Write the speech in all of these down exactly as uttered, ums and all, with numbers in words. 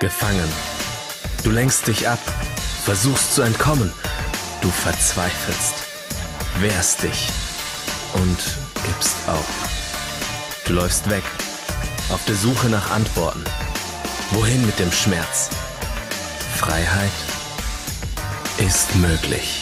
gefangen. Du lenkst dich ab, versuchst zu entkommen. Du verzweifelst, wehrst dich und gibst auf. Du läufst weg, auf der Suche nach Antworten. Wohin mit dem Schmerz? Freiheit ist möglich.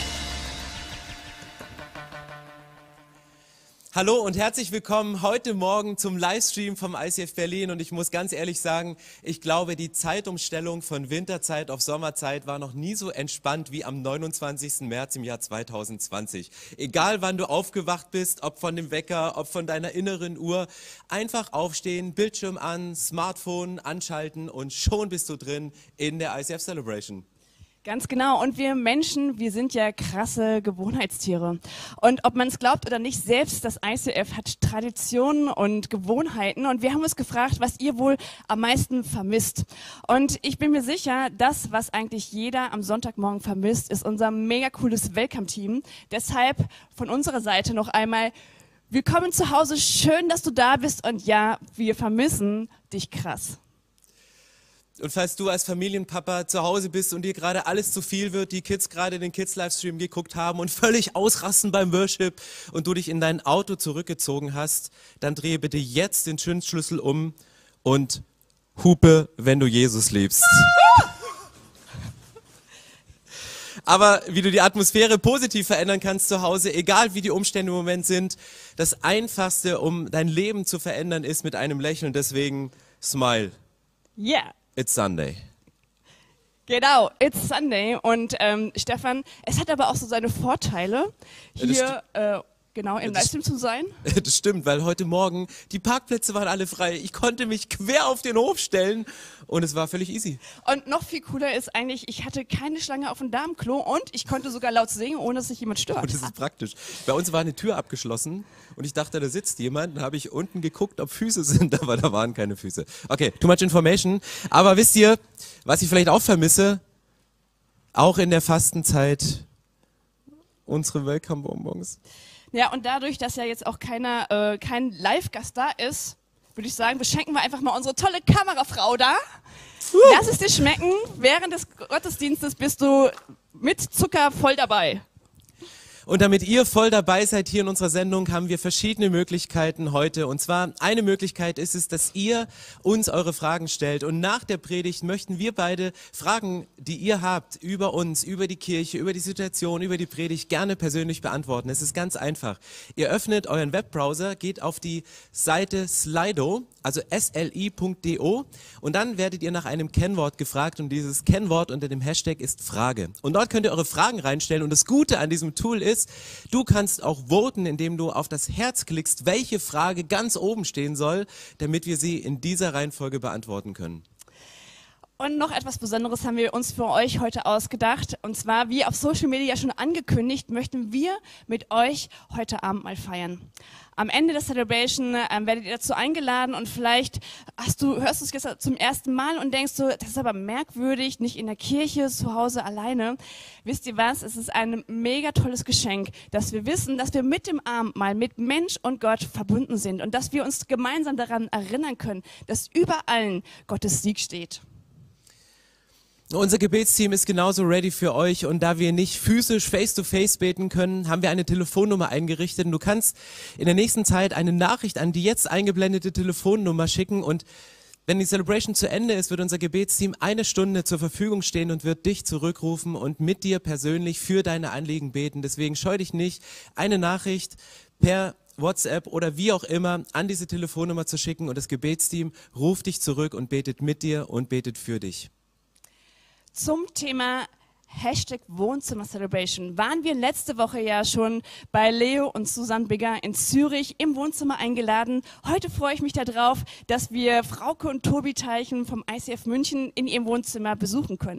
Hallo und herzlich willkommen heute Morgen zum Livestream vom I C F Berlin. Und ich muss ganz ehrlich sagen, ich glaube, die Zeitumstellung von Winterzeit auf Sommerzeit war noch nie so entspannt wie am neunundzwanzigsten März im Jahr zweitausendzwanzig. Egal wann du aufgewacht bist, ob von dem Wecker, ob von deiner inneren Uhr, einfach aufstehen, Bildschirm an, Smartphone anschalten und schon bist du drin in der I C F Celebration. Ganz genau. Und wir Menschen, wir sind ja krasse Gewohnheitstiere. Und ob man es glaubt oder nicht, selbst das I C F hat Traditionen und Gewohnheiten. Und wir haben uns gefragt, was ihr wohl am meisten vermisst. Und ich bin mir sicher, das, was eigentlich jeder am Sonntagmorgen vermisst, ist unser mega cooles Welcome-Team. Deshalb von unserer Seite noch einmal: Willkommen zu Hause, schön, dass du da bist. Und ja, wir vermissen dich krass. Und falls du als Familienpapa zu Hause bist und dir gerade alles zu viel wird, die Kids gerade den Kids-Livestream geguckt haben und völlig ausrasten beim Worship und du dich in dein Auto zurückgezogen hast, dann drehe bitte jetzt den Zündschlüssel um und hupe, wenn du Jesus liebst. Aber wie du die Atmosphäre positiv verändern kannst zu Hause, egal wie die Umstände im Moment sind, das Einfachste, um dein Leben zu verändern, ist mit einem Lächeln. Deswegen smile. Ja. Yeah. It's Sunday. Genau, it's Sunday. Und ähm, Stefan, es hat aber auch so seine Vorteile, hier äh, genau im Livestream zu sein. Das stimmt, weil heute Morgen die Parkplätze waren alle frei. Ich konnte mich quer auf den Hof stellen und es war völlig easy. Und noch viel cooler ist eigentlich, ich hatte keine Schlange auf dem Damenklo und ich konnte sogar laut singen, ohne dass sich jemand stört. Und das ist praktisch. Bei uns war eine Tür abgeschlossen und ich dachte, da sitzt jemand. Dann habe ich unten geguckt, ob Füße sind, aber da waren keine Füße. Okay, too much information. Aber wisst ihr, was ich vielleicht auch vermisse? Auch in der Fastenzeit unsere Welcome-Bonbons. Ja, und dadurch, dass ja jetzt auch keiner, äh, kein Live-Gast da ist, würde ich sagen, beschenken wir einfach mal unsere tolle Kamerafrau da. Uh. Lass es dir schmecken. Während des Gottesdienstes bist du mit Zucker voll dabei. Und damit ihr voll dabei seid hier in unserer Sendung, haben wir verschiedene Möglichkeiten heute. Und zwar eine Möglichkeit ist es, dass ihr uns eure Fragen stellt. Und nach der Predigt möchten wir beide Fragen, die ihr habt, über uns, über die Kirche, über die Situation, über die Predigt, gerne persönlich beantworten. Es ist ganz einfach. Ihr öffnet euren Webbrowser, geht auf die Seite Slido, also S L I Punkt D O, und dann werdet ihr nach einem Kennwort gefragt. Und dieses Kennwort unter dem Hashtag ist Frage. Und dort könnt ihr eure Fragen reinstellen. Und das Gute an diesem Tool ist, du kannst auch voten, indem du auf das Herz klickst, welche Frage ganz oben stehen soll, damit wir sie in dieser Reihenfolge beantworten können. Und noch etwas Besonderes haben wir uns für euch heute ausgedacht. Und zwar, wie auf Social Media schon angekündigt, möchten wir mit euch heute Abend mal feiern. Am Ende der Celebration ähm, werdet ihr dazu eingeladen und vielleicht hast du, hörst du es jetzt zum ersten Mal und denkst du, das ist aber merkwürdig, nicht in der Kirche, zu Hause alleine. Wisst ihr was? Es ist ein mega tolles Geschenk, dass wir wissen, dass wir mit dem Abendmahl, mit Mensch und Gott verbunden sind und dass wir uns gemeinsam daran erinnern können, dass über allen Gottes Sieg steht. Unser Gebetsteam ist genauso ready für euch und da wir nicht physisch face-to-face beten können, haben wir eine Telefonnummer eingerichtet und du kannst in der nächsten Zeit eine Nachricht an die jetzt eingeblendete Telefonnummer schicken und wenn die Celebration zu Ende ist, wird unser Gebetsteam eine Stunde zur Verfügung stehen und wird dich zurückrufen und mit dir persönlich für deine Anliegen beten. Deswegen scheu dich nicht, eine Nachricht per WhatsApp oder wie auch immer an diese Telefonnummer zu schicken und das Gebetsteam ruft dich zurück und betet mit dir und betet für dich. Zum Thema Hashtag Wohnzimmer Celebration waren wir letzte Woche ja schon bei Leo und Susanne Bigger in Zürich im Wohnzimmer eingeladen. Heute freue ich mich darauf, dass wir Frauke und Tobi Teichen vom I C F München in ihrem Wohnzimmer besuchen können.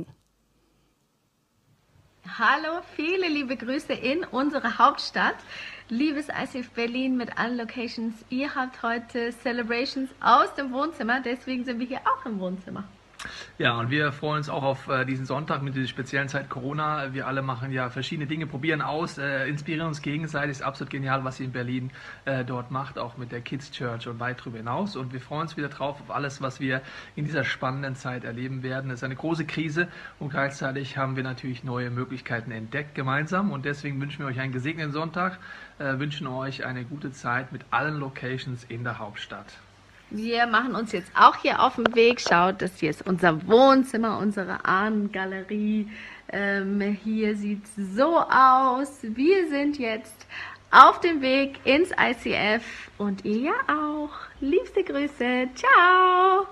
Hallo, viele liebe Grüße in unsere Hauptstadt. Liebes I C F Berlin mit allen Locations, ihr habt heute Celebrations aus dem Wohnzimmer, deswegen sind wir hier auch im Wohnzimmer. Ja, und wir freuen uns auch auf äh, diesen Sonntag mit dieser speziellen Zeit Corona. Wir alle machen ja verschiedene Dinge, probieren aus, äh, inspirieren uns gegenseitig. Ist absolut genial, was ihr in Berlin äh, dort macht, auch mit der Kids Church und weit darüber hinaus. Und wir freuen uns wieder drauf auf alles, was wir in dieser spannenden Zeit erleben werden. Es ist eine große Krise und gleichzeitig haben wir natürlich neue Möglichkeiten entdeckt gemeinsam. Und deswegen wünschen wir euch einen gesegneten Sonntag, äh, wünschen euch eine gute Zeit mit allen Locations in der Hauptstadt. Wir machen uns jetzt auch hier auf den Weg. Schaut, das hier ist unser Wohnzimmer, unsere Ahnengalerie. Ähm, hier sieht es so aus. Wir sind jetzt auf dem Weg ins I C F und ihr ja auch. Liebste Grüße. Ciao.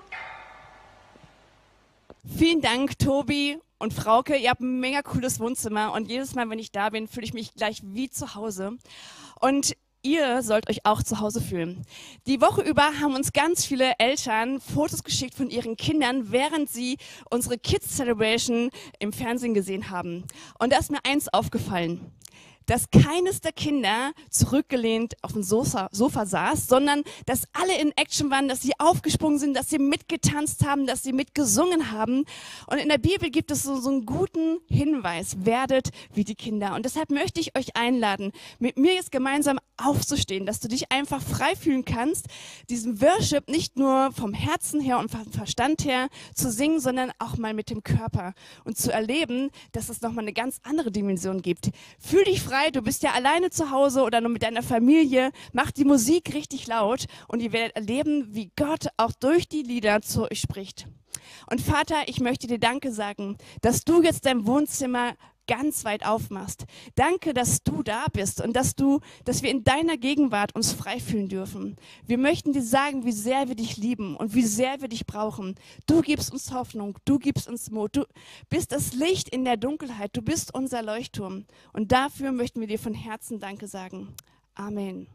Vielen Dank, Tobi und Frauke. Ihr habt ein mega cooles Wohnzimmer und jedes Mal, wenn ich da bin, fühle ich mich gleich wie zu Hause. Und ihr sollt euch auch zu Hause fühlen. Die Woche über haben uns ganz viele Eltern Fotos geschickt von ihren Kindern, während sie unsere Kids Celebration im Fernsehen gesehen haben. Und da ist mir eins aufgefallen, dass keines der Kinder zurückgelehnt auf dem Sofa, Sofa saß, sondern dass alle in Action waren, dass sie aufgesprungen sind, dass sie mitgetanzt haben, dass sie mitgesungen haben. Und in der Bibel gibt es so, so einen guten Hinweis, werdet wie die Kinder. Und deshalb möchte ich euch einladen, mit mir jetzt gemeinsam aufzustehen, dass du dich einfach frei fühlen kannst, diesen Worship nicht nur vom Herzen her und vom Verstand her zu singen, sondern auch mal mit dem Körper und zu erleben, dass es nochmal eine ganz andere Dimension gibt. Fühl dich frei. Du bist ja alleine zu Hause oder nur mit deiner Familie. Mach die Musik richtig laut und ihr werdet erleben, wie Gott auch durch die Lieder zu euch spricht. Und Vater, ich möchte dir Danke sagen, dass du jetzt dein Wohnzimmer ganz weit aufmachst. Danke, dass du da bist und dass du, dass wir in deiner Gegenwart uns frei fühlen dürfen. Wir möchten dir sagen, wie sehr wir dich lieben und wie sehr wir dich brauchen. Du gibst uns Hoffnung, du gibst uns Mut, du bist das Licht in der Dunkelheit, du bist unser Leuchtturm. Und dafür möchten wir dir von Herzen Danke sagen. Amen.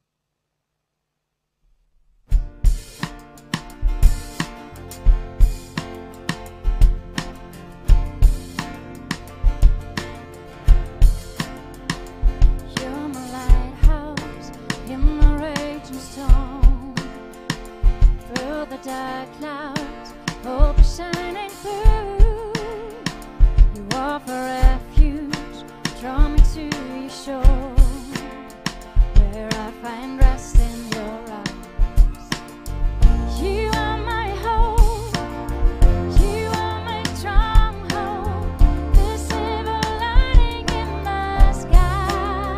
Dark clouds, hope is shining through. You offer refuge, draw me to your shore, where I find rest in your arms. You are my hope, you are my stronghold, the silver lining in the sky.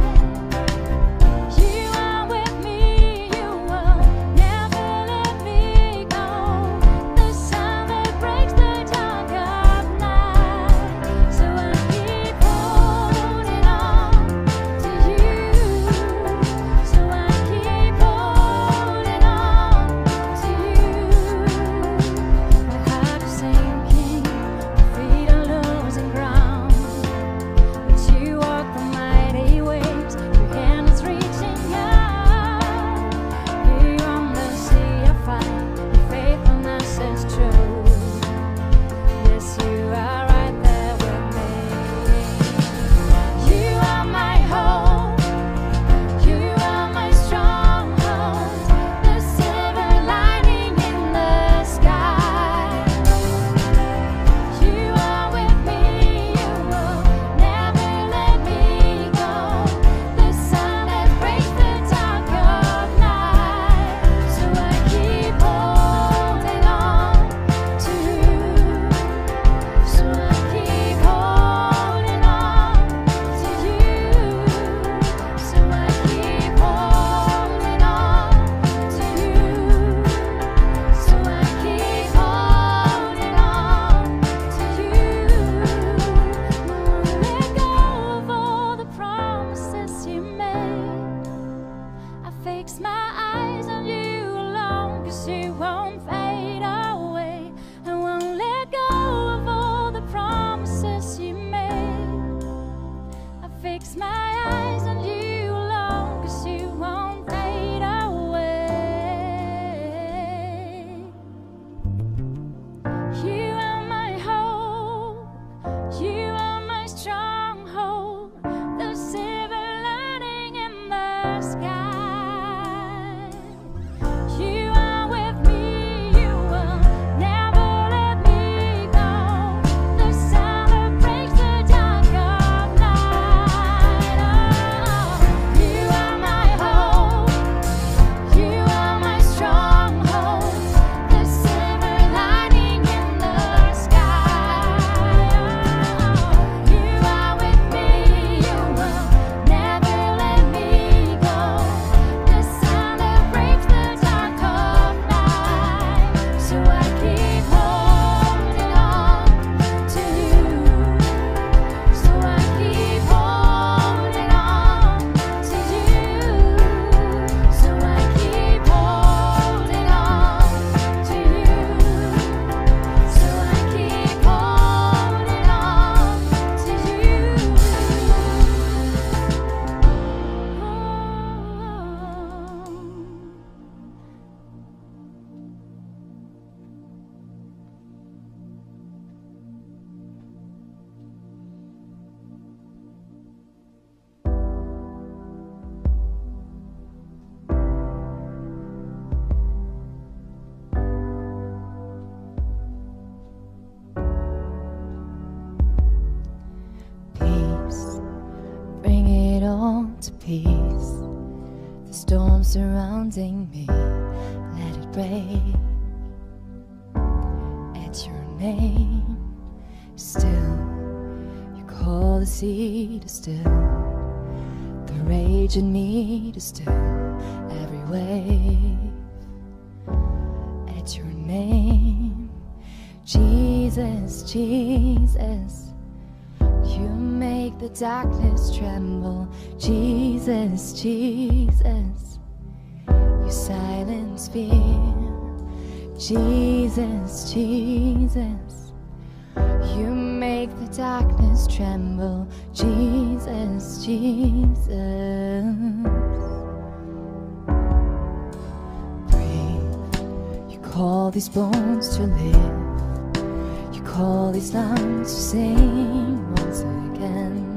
You are with me, you will never let me. The sun that breaks the dark of night, so I keep holding on to you. So I keep holding on to you. My heart is sinking, my feet are losing ground, but you walk the mighty waves. Your hand is reaching out. Here on the sea I find faithfulness is true. Yes, you are right there with me. You are my hope, you are my stronghold, the silver lining in the sky. You are with me, you will never let me go, the sun that breaks the dark of night. So I keep holding on to you. So I keep holding on to you. So I keep holding on to you. So I keep holding on to you. No one let go of all the promises you made. I fix my eyes on you alone, 'cause you won't fade away. I won't let go of all the promises you made. I fix my eyes on you alone, 'cause you won't fade away. You are my hope, you are my stronghold, the silver lining in the sky. You are with me, you will never let me storm surrounding me, let it break. At your name, still, you call the sea to still, the rage in me to still every wave. At your name, Jesus, Jesus, you make the darkness tremble. Jesus, Jesus, you silence fear. Jesus, Jesus, you make the darkness tremble. Jesus, Jesus, breathe. You call these bones to live. You call these lungs to sing once again.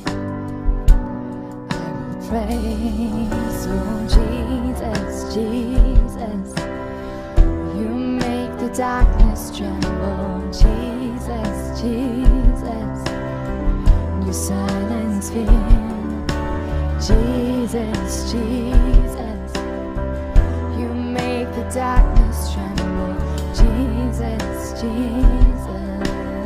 I will praise, oh Jesus, Jesus. You make the darkness tremble. Jesus, Jesus. You silence fear. Jesus, Jesus. You make the darkness tremble. Jesus, Jesus.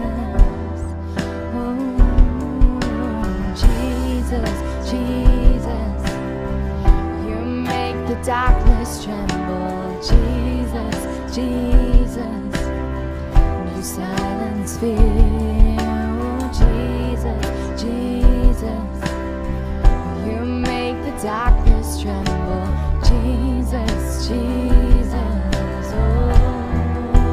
Oh, Jesus, Jesus. You make the darkness tremble. Jesus, Jesus. You silence fear. Oh, Jesus, Jesus. You make the darkness tremble. Jesus, Jesus. Oh,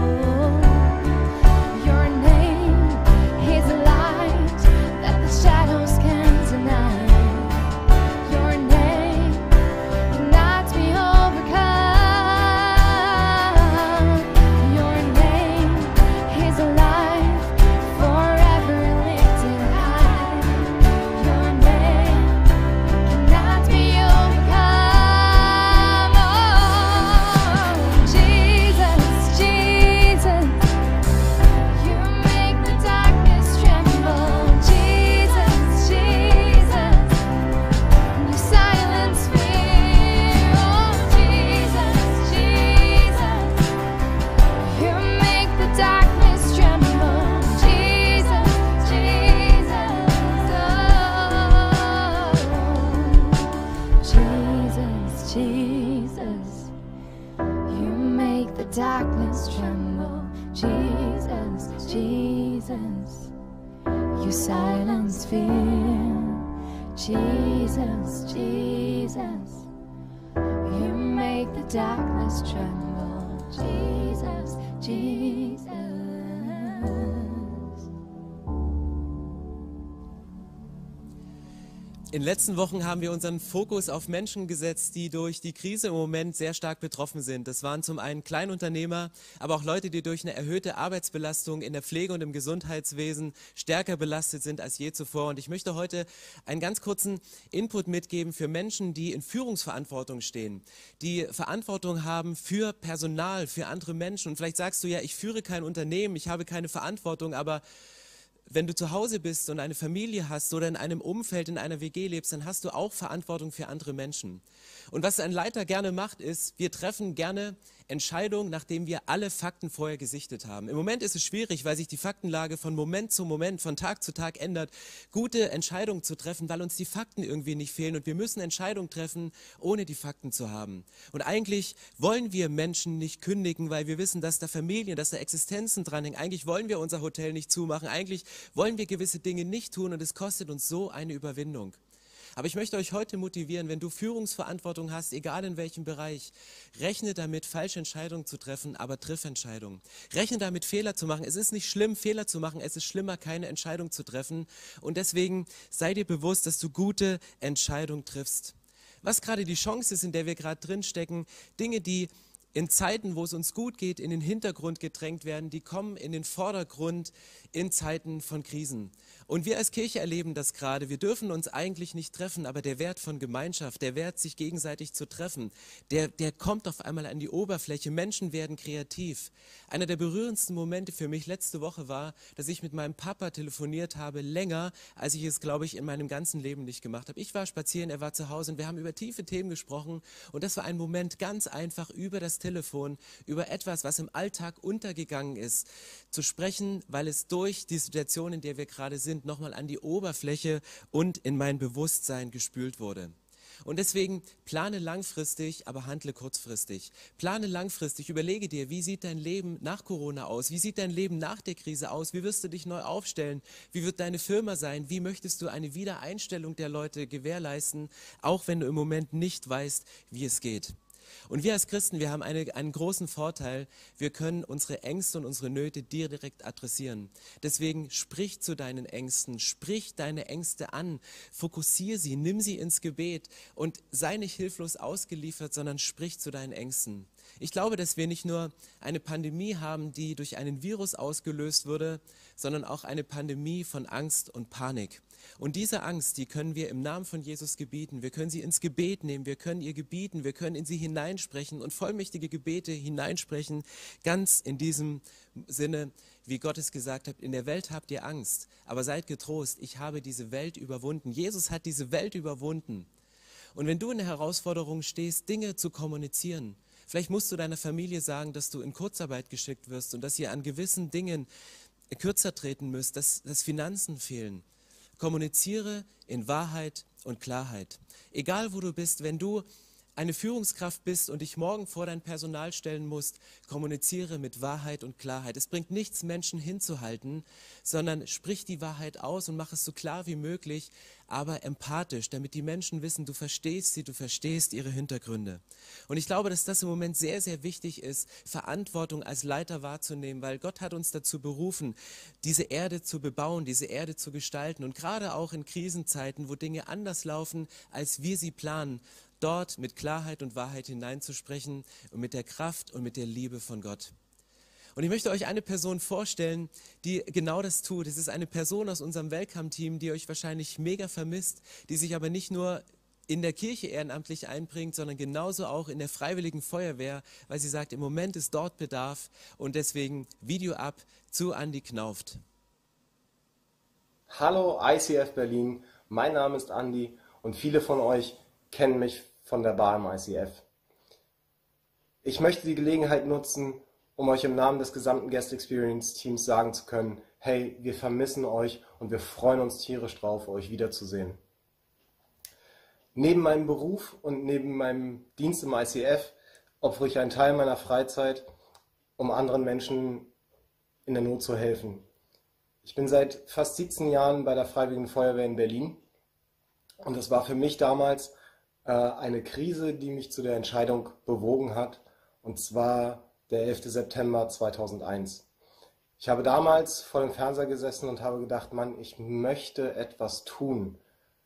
your name is a light that the shadows can't deny. Your name cannot be overcome. Your name is alive, forever lifted high. Your name cannot be overcome. Oh, Jesus, Jesus, you make the darkness tremble. Jesus, Jesus, you silence fear. Oh, Jesus, Jesus, you make the darkness tremble. Jesus, Jesus, oh, Jesus, Jesus, you make the darkness tremble. Jesus, Jesus, you silence fear. Jesus, Jesus, you make the darkness tremble. Jesus, Jesus. In den letzten Wochen haben wir unseren Fokus auf Menschen gesetzt, die durch die Krise im Moment sehr stark betroffen sind. Das waren zum einen Kleinunternehmer, aber auch Leute, die durch eine erhöhte Arbeitsbelastung in der Pflege und im Gesundheitswesen stärker belastet sind als je zuvor. Und ich möchte heute einen ganz kurzen Input mitgeben für Menschen, die in Führungsverantwortung stehen, die Verantwortung haben für Personal, für andere Menschen. Und vielleicht sagst du ja, ich führe kein Unternehmen, ich habe keine Verantwortung, aber wenn du zu Hause bist und eine Familie hast oder in einem Umfeld, in einer W G lebst, dann hast du auch Verantwortung für andere Menschen. Und was ein Leiter gerne macht, ist, wir treffen gerne Entscheidungen, nachdem wir alle Fakten vorher gesichtet haben. Im Moment ist es schwierig, weil sich die Faktenlage von Moment zu Moment, von Tag zu Tag ändert, gute Entscheidungen zu treffen, weil uns die Fakten irgendwie nicht fehlen und wir müssen Entscheidungen treffen, ohne die Fakten zu haben. Und eigentlich wollen wir Menschen nicht kündigen, weil wir wissen, dass da Familien, dass da Existenzen dranhängen. Eigentlich wollen wir unser Hotel nicht zumachen, eigentlich wollen wir gewisse Dinge nicht tun und es kostet uns so eine Überwindung. Aber ich möchte euch heute motivieren, wenn du Führungsverantwortung hast, egal in welchem Bereich, rechne damit, falsche Entscheidungen zu treffen, aber triff Entscheidungen. Rechne damit, Fehler zu machen. Es ist nicht schlimm, Fehler zu machen, es ist schlimmer, keine Entscheidung zu treffen. Und deswegen sei dir bewusst, dass du gute Entscheidungen triffst. Was gerade die Chance ist, in der wir gerade drinstecken, Dinge, die in Zeiten, wo es uns gut geht, in den Hintergrund gedrängt werden, die kommen in den Vordergrund in Zeiten von Krisen. Und wir als Kirche erleben das gerade. Wir dürfen uns eigentlich nicht treffen, aber der Wert von Gemeinschaft, der Wert, sich gegenseitig zu treffen, der, der kommt auf einmal an die Oberfläche. Menschen werden kreativ. Einer der berührendsten Momente für mich letzte Woche war, dass ich mit meinem Papa telefoniert habe, länger, als ich es, glaube ich, in meinem ganzen Leben nicht gemacht habe. Ich war spazieren, er war zu Hause und wir haben über tiefe Themen gesprochen. Und das war ein Moment ganz einfach über das Telefon, über etwas, was im Alltag untergegangen ist, zu sprechen, weil es durch die Situation, in der wir gerade sind, nochmal an die Oberfläche und in mein Bewusstsein gespült wurde. Und deswegen plane langfristig, aber handle kurzfristig. Plane langfristig, überlege dir, wie sieht dein Leben nach Corona aus? Wie sieht dein Leben nach der Krise aus? Wie wirst du dich neu aufstellen? Wie wird deine Firma sein? Wie möchtest du eine Wiedereinstellung der Leute gewährleisten, auch wenn du im Moment nicht weißt, wie es geht? Und wir als Christen, wir haben eine, einen großen Vorteil, wir können unsere Ängste und unsere Nöte direkt adressieren. Deswegen sprich zu deinen Ängsten, sprich deine Ängste an, fokussiere sie, nimm sie ins Gebet und sei nicht hilflos ausgeliefert, sondern sprich zu deinen Ängsten. Ich glaube, dass wir nicht nur eine Pandemie haben, die durch einen Virus ausgelöst wurde, sondern auch eine Pandemie von Angst und Panik. Und diese Angst, die können wir im Namen von Jesus gebieten. Wir können sie ins Gebet nehmen, wir können ihr gebieten, wir können in sie hineinsprechen und vollmächtige Gebete hineinsprechen, ganz in diesem Sinne, wie Gott es gesagt hat, in der Welt habt ihr Angst, aber seid getrost, ich habe diese Welt überwunden. Jesus hat diese Welt überwunden. Und wenn du in der Herausforderung stehst, Dinge zu kommunizieren, vielleicht musst du deiner Familie sagen, dass du in Kurzarbeit geschickt wirst und dass ihr an gewissen Dingen kürzer treten müsst, dass, dass Finanzen fehlen. Kommuniziere in Wahrheit und Klarheit. Egal wo du bist, wenn du eine Führungskraft bist und dich morgen vor dein Personal stellen musst, kommuniziere mit Wahrheit und Klarheit. Es bringt nichts, Menschen hinzuhalten, sondern sprich die Wahrheit aus und mach es so klar wie möglich, aber empathisch, damit die Menschen wissen, du verstehst sie, du verstehst ihre Hintergründe. Und ich glaube, dass das im Moment sehr, sehr wichtig ist, Verantwortung als Leiter wahrzunehmen, weil Gott hat uns dazu berufen, diese Erde zu bebauen, diese Erde zu gestalten und gerade auch in Krisenzeiten, wo Dinge anders laufen, als wir sie planen, dort mit Klarheit und Wahrheit hineinzusprechen und mit der Kraft und mit der Liebe von Gott. Und ich möchte euch eine Person vorstellen, die genau das tut. Es ist eine Person aus unserem Welcome-Team, die euch wahrscheinlich mega vermisst, die sich aber nicht nur in der Kirche ehrenamtlich einbringt, sondern genauso auch in der Freiwilligen Feuerwehr, weil sie sagt, im Moment ist dort Bedarf und deswegen Video ab zu Andi Knauft. Hallo I C F Berlin, mein Name ist Andi und viele von euch kennen mich von der Bar im I C F. Ich möchte die Gelegenheit nutzen, um euch im Namen des gesamten Guest Experience Teams sagen zu können, hey, wir vermissen euch und wir freuen uns tierisch drauf, euch wiederzusehen. Neben meinem Beruf und neben meinem Dienst im I C F opfere ich einen Teil meiner Freizeit, um anderen Menschen in der Not zu helfen. Ich bin seit fast siebzehn Jahren bei der Freiwilligen Feuerwehr in Berlin und es war für mich damals eine Krise, die mich zu der Entscheidung bewogen hat, und zwar der elfte September zweitausendeins. Ich habe damals vor dem Fernseher gesessen und habe gedacht, Mann, ich möchte etwas tun.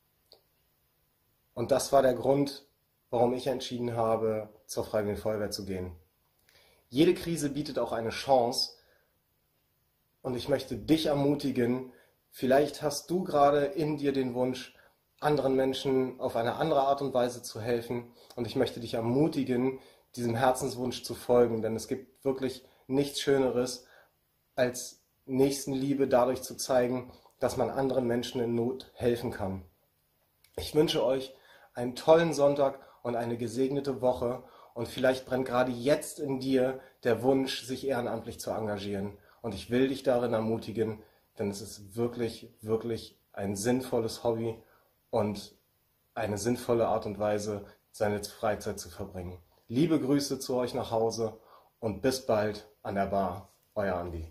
Und das war der Grund, warum ich entschieden habe, zur Freiwilligen Feuerwehr zu gehen. Jede Krise bietet auch eine Chance und ich möchte dich ermutigen, vielleicht hast du gerade in dir den Wunsch, anderen Menschen auf eine andere Art und Weise zu helfen. Und ich möchte dich ermutigen, diesem Herzenswunsch zu folgen. Denn es gibt wirklich nichts Schöneres, als Nächstenliebe dadurch zu zeigen, dass man anderen Menschen in Not helfen kann. Ich wünsche euch einen tollen Sonntag und eine gesegnete Woche. Und vielleicht brennt gerade jetzt in dir der Wunsch, sich ehrenamtlich zu engagieren. Und ich will dich darin ermutigen, denn es ist wirklich, wirklich ein sinnvolles Hobby und eine sinnvolle Art und Weise, seine Freizeit zu verbringen. Liebe Grüße zu euch nach Hause und bis bald an der Bar. Euer Andi.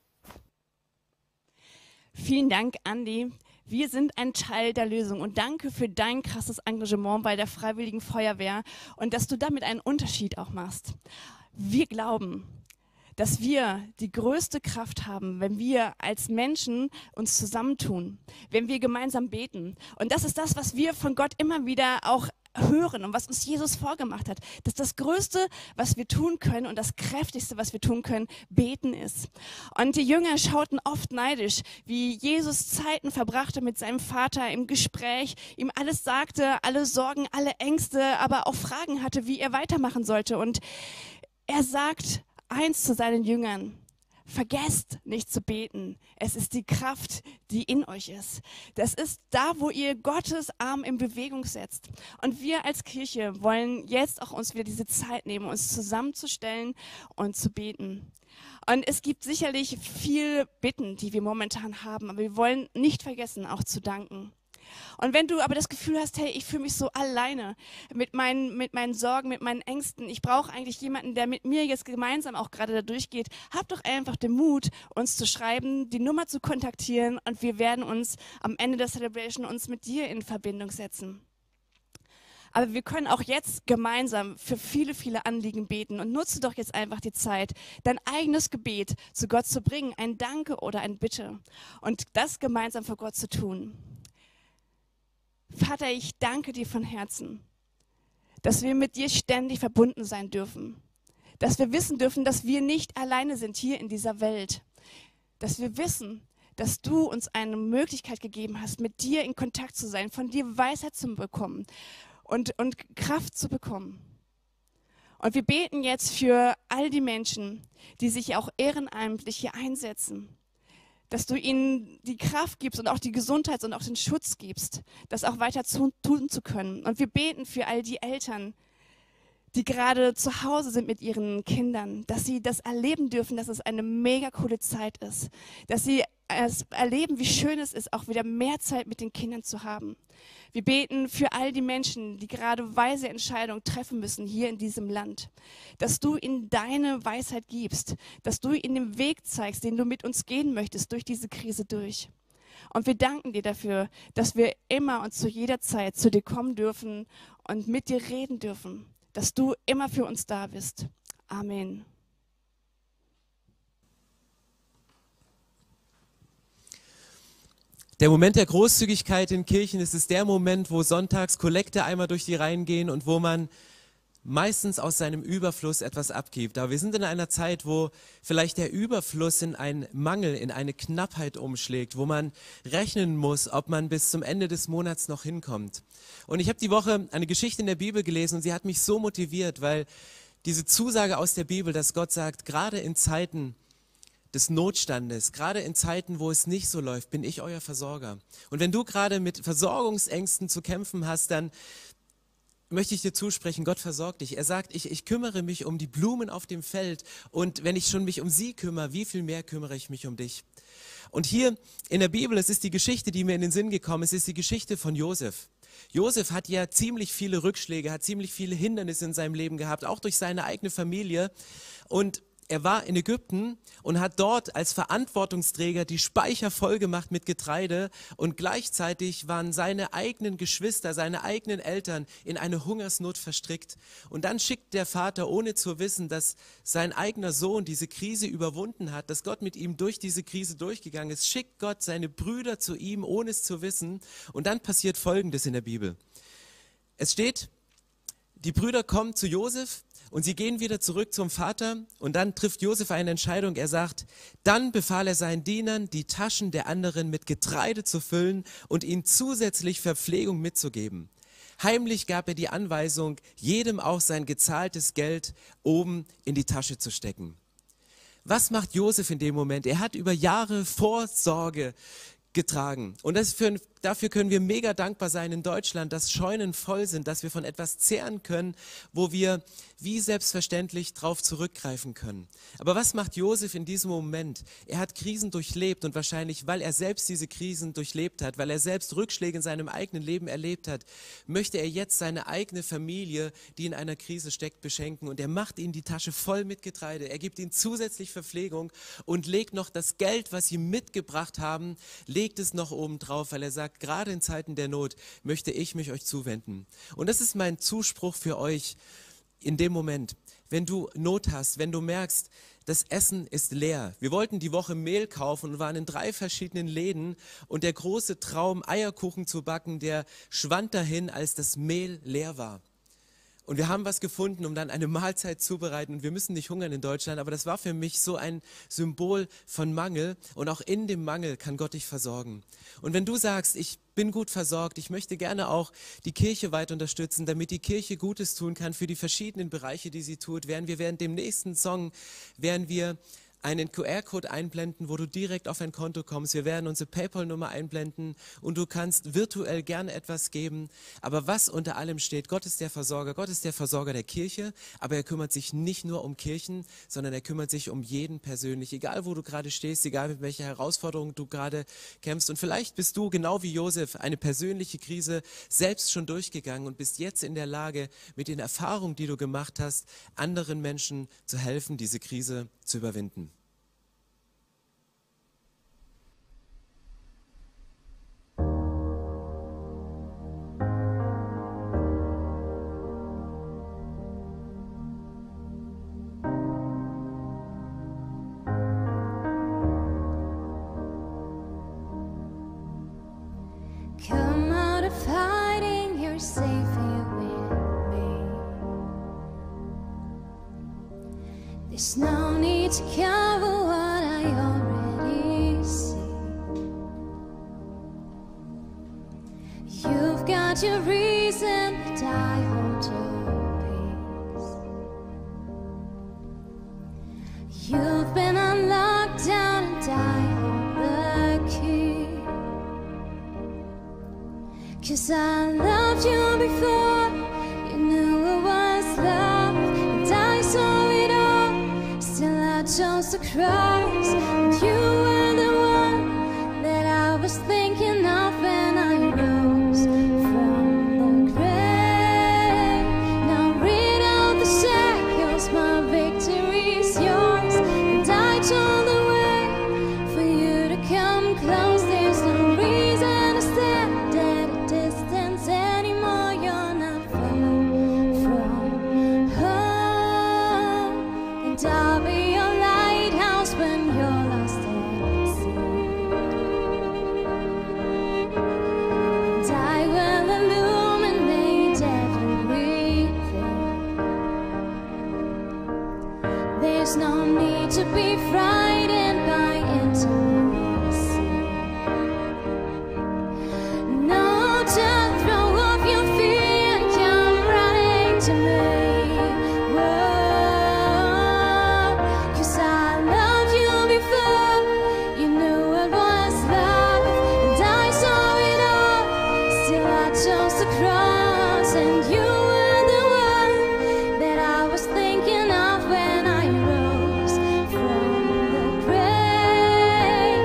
Vielen Dank, Andi. Wir sind ein Teil der Lösung und danke für dein krasses Engagement bei der Freiwilligen Feuerwehr und dass du damit einen Unterschied auch machst. Wir glauben, dass wir die größte Kraft haben, wenn wir als Menschen uns zusammentun, wenn wir gemeinsam beten. Und das ist das, was wir von Gott immer wieder auch hören und was uns Jesus vorgemacht hat, dass das Größte, was wir tun können und das Kräftigste, was wir tun können, beten ist. Und die Jünger schauten oft neidisch, wie Jesus Zeiten verbrachte mit seinem Vater im Gespräch, ihm alles sagte, alle Sorgen, alle Ängste, aber auch Fragen hatte, wie er weitermachen sollte. Und er sagt eins zu seinen Jüngern: Vergesst nicht zu beten. Es ist die Kraft, die in euch ist. Das ist da, wo ihr Gottes Arm in Bewegung setzt. Und wir als Kirche wollen jetzt auch uns wieder diese Zeit nehmen, uns zusammenzustellen und zu beten. Und es gibt sicherlich viel Bitten, die wir momentan haben, aber wir wollen nicht vergessen, auch zu danken. Und wenn du aber das Gefühl hast, hey, ich fühle mich so alleine mit meinen, mit meinen Sorgen, mit meinen Ängsten, ich brauche eigentlich jemanden, der mit mir jetzt gemeinsam auch gerade da durchgeht, hab doch einfach den Mut, uns zu schreiben, die Nummer zu kontaktieren und wir werden uns am Ende der Celebration uns mit dir in Verbindung setzen. Aber wir können auch jetzt gemeinsam für viele, viele Anliegen beten und nutze doch jetzt einfach die Zeit, dein eigenes Gebet zu Gott zu bringen, ein Danke oder ein Bitte und das gemeinsam vor Gott zu tun. Vater, ich danke dir von Herzen, dass wir mit dir ständig verbunden sein dürfen, dass wir wissen dürfen, dass wir nicht alleine sind hier in dieser Welt, dass wir wissen, dass du uns eine Möglichkeit gegeben hast, mit dir in Kontakt zu sein, von dir Weisheit zu bekommen und, und Kraft zu bekommen. Und wir beten jetzt für all die Menschen, die sich auch ehrenamtlich hier einsetzen, dass du ihnen die Kraft gibst und auch die Gesundheit und auch den Schutz gibst, das auch weiter zu, tun zu können. Und wir beten für all die Eltern, die gerade zu Hause sind mit ihren Kindern, dass sie das erleben dürfen, dass es eine mega coole Zeit ist, dass sie es erleben, wie schön es ist, auch wieder mehr Zeit mit den Kindern zu haben. Wir beten für all die Menschen, die gerade weise Entscheidungen treffen müssen hier in diesem Land, dass du ihnen deine Weisheit gibst, dass du ihnen den Weg zeigst, den du mit uns gehen möchtest durch diese Krise durch. Und wir danken dir dafür, dass wir immer und zu jeder Zeit zu dir kommen dürfen und mit dir reden dürfen, dass du immer für uns da bist. Amen. Der Moment der Großzügigkeit in Kirchen ist es der Moment, wo sonntags Kollekte einmal durch die Reihen gehen und wo man meistens aus seinem Überfluss etwas abgibt. Aber wir sind in einer Zeit, wo vielleicht der Überfluss in einen Mangel, in eine Knappheit umschlägt, wo man rechnen muss, ob man bis zum Ende des Monats noch hinkommt. Und ich habe die Woche eine Geschichte in der Bibel gelesen und sie hat mich so motiviert, weil diese Zusage aus der Bibel, dass Gott sagt, gerade in Zeiten des Notstandes, gerade in Zeiten, wo es nicht so läuft, bin ich euer Versorger. Und wenn du gerade mit Versorgungsängsten zu kämpfen hast, dann möchte ich dir zusprechen, Gott versorgt dich. Er sagt, ich, ich kümmere mich um die Blumen auf dem Feld und wenn ich schon mich um sie kümmere, wie viel mehr kümmere ich mich um dich? Und hier in der Bibel, es ist die Geschichte, die mir in den Sinn gekommen ist, es ist die Geschichte von Josef. Josef hat ja ziemlich viele Rückschläge, hat ziemlich viele Hindernisse in seinem Leben gehabt, auch durch seine eigene Familie und er war in Ägypten und hat dort als Verantwortungsträger die Speicher voll gemacht mit Getreide und gleichzeitig waren seine eigenen Geschwister, seine eigenen Eltern in eine Hungersnot verstrickt. Und dann schickt der Vater, ohne zu wissen, dass sein eigener Sohn diese Krise überwunden hat, dass Gott mit ihm durch diese Krise durchgegangen ist, schickt Gott seine Brüder zu ihm, ohne es zu wissen. Und dann passiert Folgendes in der Bibel. Es steht, die Brüder kommen zu Josef, und sie gehen wieder zurück zum Vater und dann trifft Josef eine Entscheidung. Er sagt, dann befahl er seinen Dienern, die Taschen der anderen mit Getreide zu füllen und ihnen zusätzlich Verpflegung mitzugeben. Heimlich gab er die Anweisung, jedem auch sein gezahltes Geld oben in die Tasche zu stecken. Was macht Josef in dem Moment? Er hat über Jahre Vorsorge getragen. Und das für, dafür können wir mega dankbar sein in Deutschland, dass Scheunen voll sind, dass wir von etwas zehren können, wo wir wie selbstverständlich drauf zurückgreifen können. Aber was macht Josef in diesem Moment? Er hat Krisen durchlebt und wahrscheinlich, weil er selbst diese Krisen durchlebt hat, weil er selbst Rückschläge in seinem eigenen Leben erlebt hat, möchte er jetzt seine eigene Familie, die in einer Krise steckt, beschenken. Und er macht ihnen die Tasche voll mit Getreide. Er gibt ihnen zusätzlich Verpflegung und legt noch das Geld, was sie mitgebracht haben, legt es noch oben drauf, weil er sagt, gerade in Zeiten der Not möchte ich mich euch zuwenden. Und das ist mein Zuspruch für euch in dem Moment, wenn du Not hast, wenn du merkst, das Essen ist leer. Wir wollten die Woche Mehl kaufen und waren in drei verschiedenen Läden und der große Traum, Eierkuchen zu backen, der schwand dahin, als das Mehl leer war. Und wir haben was gefunden, um dann eine Mahlzeit zubereiten. Und wir müssen nicht hungern in Deutschland, aber das war für mich so ein Symbol von Mangel. Und auch in dem Mangel kann Gott dich versorgen. Und wenn du sagst, ich bin gut versorgt, ich möchte gerne auch die Kirche weiter unterstützen, damit die Kirche Gutes tun kann für die verschiedenen Bereiche, die sie tut, werden wir während dem nächsten Song, werden wir einen Q R-Code einblenden, wo du direkt auf ein Konto kommst. Wir werden unsere PayPal-Nummer einblenden und du kannst virtuell gerne etwas geben. Aber was unter allem steht, Gott ist der Versorger. Gott ist der Versorger der Kirche, aber er kümmert sich nicht nur um Kirchen, sondern er kümmert sich um jeden persönlich. Egal, wo du gerade stehst, egal mit welcher Herausforderung du gerade kämpfst. Und vielleicht bist du, genau wie Josef, eine persönliche Krise selbst schon durchgegangen und bist jetzt in der Lage, mit den Erfahrungen, die du gemacht hast, anderen Menschen zu helfen, diese Krise zu überwinden. Come out of hiding, you're safe here with me. There's no need to cover what I already see. You've got your reason, but I hold your peace. You've been on lockdown and I hold the key. 'Cause I loved you before you knew it was love, and I saw it all, still I chose the cross. And you were the one that I was thinking of when I rose from the grave. Now rid out the shackles, my victory is yours, and I told the way for you to come close. There's no reason to stand at a distance anymore. You're not far from home, and I'll be your lighthouse when you're lost at sea. And I will illuminate everything. There's no need to be frightened by intimacy. No, just throw off your fear and come running to me. Whoa, 'cause I loved you before you knew it was love, and I saw it all, still I chose the cross. And you were the one that I was thinking of when I rose from the grave.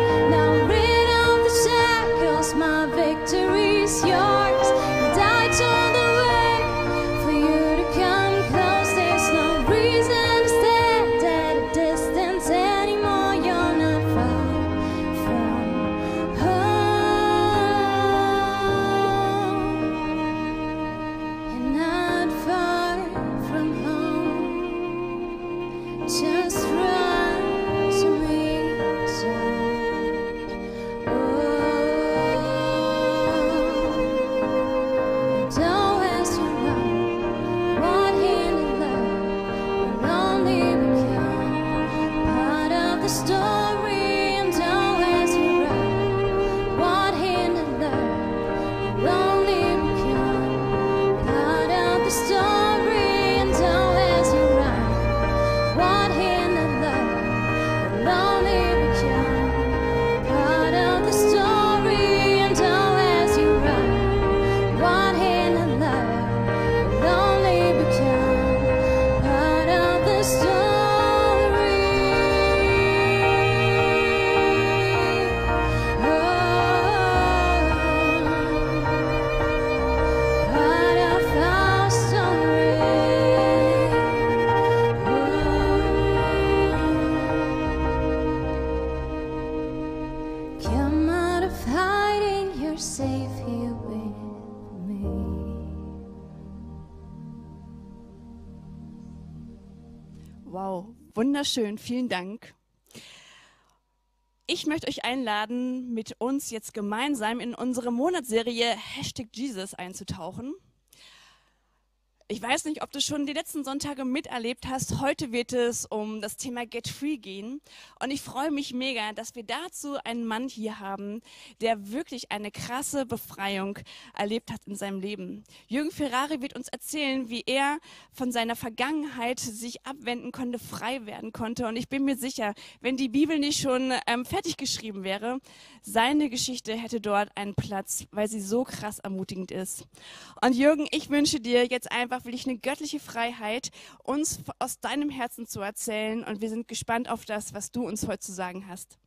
Wow, wunderschön, vielen Dank. Ich möchte euch einladen, mit uns jetzt gemeinsam in unsere Monatsserie Hashtag Jesus einzutauchen. Ich weiß nicht, ob du schon die letzten Sonntage miterlebt hast. Heute wird es um das Thema Get Free gehen. Und ich freue mich mega, dass wir dazu einen Mann hier haben, der wirklich eine krasse Befreiung erlebt hat in seinem Leben. Jürgen Ferrari wird uns erzählen, wie er von seiner Vergangenheit sich abwenden konnte, frei werden konnte. Und ich bin mir sicher, wenn die Bibel nicht schon ähm, fertig geschrieben wäre, seine Geschichte hätte dort einen Platz, weil sie so krass ermutigend ist. Und Jürgen, ich wünsche dir jetzt einfach wirklich eine göttliche Freiheit, uns aus deinem Herzen zu erzählen. Und wir sind gespannt auf das, was du uns heute zu sagen hast.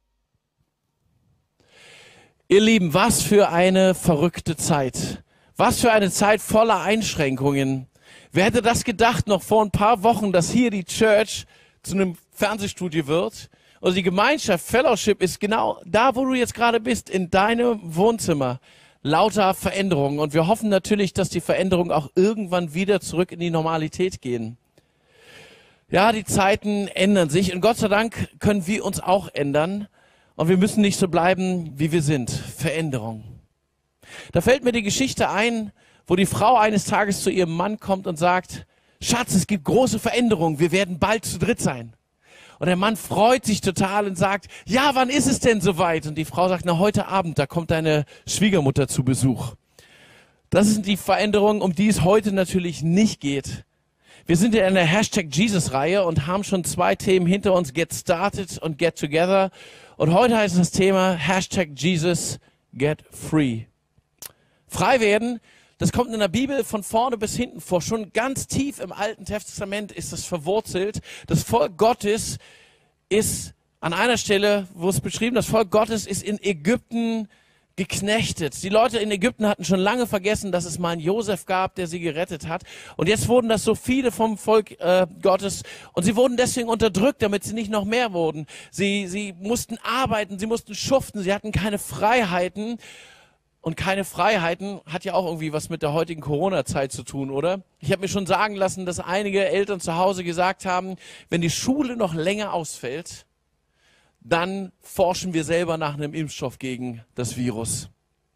Ihr Lieben, was für eine verrückte Zeit. Was für eine Zeit voller Einschränkungen. Wer hätte das gedacht noch vor ein paar Wochen, dass hier die Church zu einem Fernsehstudio wird? Und die Gemeinschaft, Fellowship ist genau da, wo du jetzt gerade bist, in deinem Wohnzimmer. Lauter Veränderungen. Und wir hoffen natürlich, dass die Veränderungen auch irgendwann wieder zurück in die Normalität gehen. Ja, die Zeiten ändern sich und Gott sei Dank können wir uns auch ändern. Und wir müssen nicht so bleiben, wie wir sind. Veränderung. Da fällt mir die Geschichte ein, wo die Frau eines Tages zu ihrem Mann kommt und sagt, Schatz, es gibt große Veränderungen, wir werden bald zu dritt sein. Und der Mann freut sich total und sagt, ja, wann ist es denn soweit? Und die Frau sagt, na, heute Abend, da kommt deine Schwiegermutter zu Besuch. Das sind die Veränderungen, um die es heute natürlich nicht geht. Wir sind in einer Hashtag Jesus-Reihe und haben schon zwei Themen hinter uns, Get Started und Get Together. Und heute heißt das Thema Hashtag Jesus, Get Free. Frei werden, das kommt in der Bibel von vorne bis hinten vor. Schon ganz tief im Alten Testament ist das verwurzelt. Das Volk Gottes ist an einer Stelle, wo es beschrieben, das Volk Gottes ist in Ägypten geknechtet. Die Leute in Ägypten hatten schon lange vergessen, dass es mal einen Josef gab, der sie gerettet hat. Und jetzt wurden das so viele vom Volk äh, Gottes. Und sie wurden deswegen unterdrückt, damit sie nicht noch mehr wurden. Sie, sie mussten arbeiten, sie mussten schuften, sie hatten keine Freiheiten. Und keine Freiheiten hat ja auch irgendwie was mit der heutigen Corona-Zeit zu tun, oder? Ich habe mir schon sagen lassen, dass einige Eltern zu Hause gesagt haben, wenn die Schule noch länger ausfällt, dann forschen wir selber nach einem Impfstoff gegen das Virus.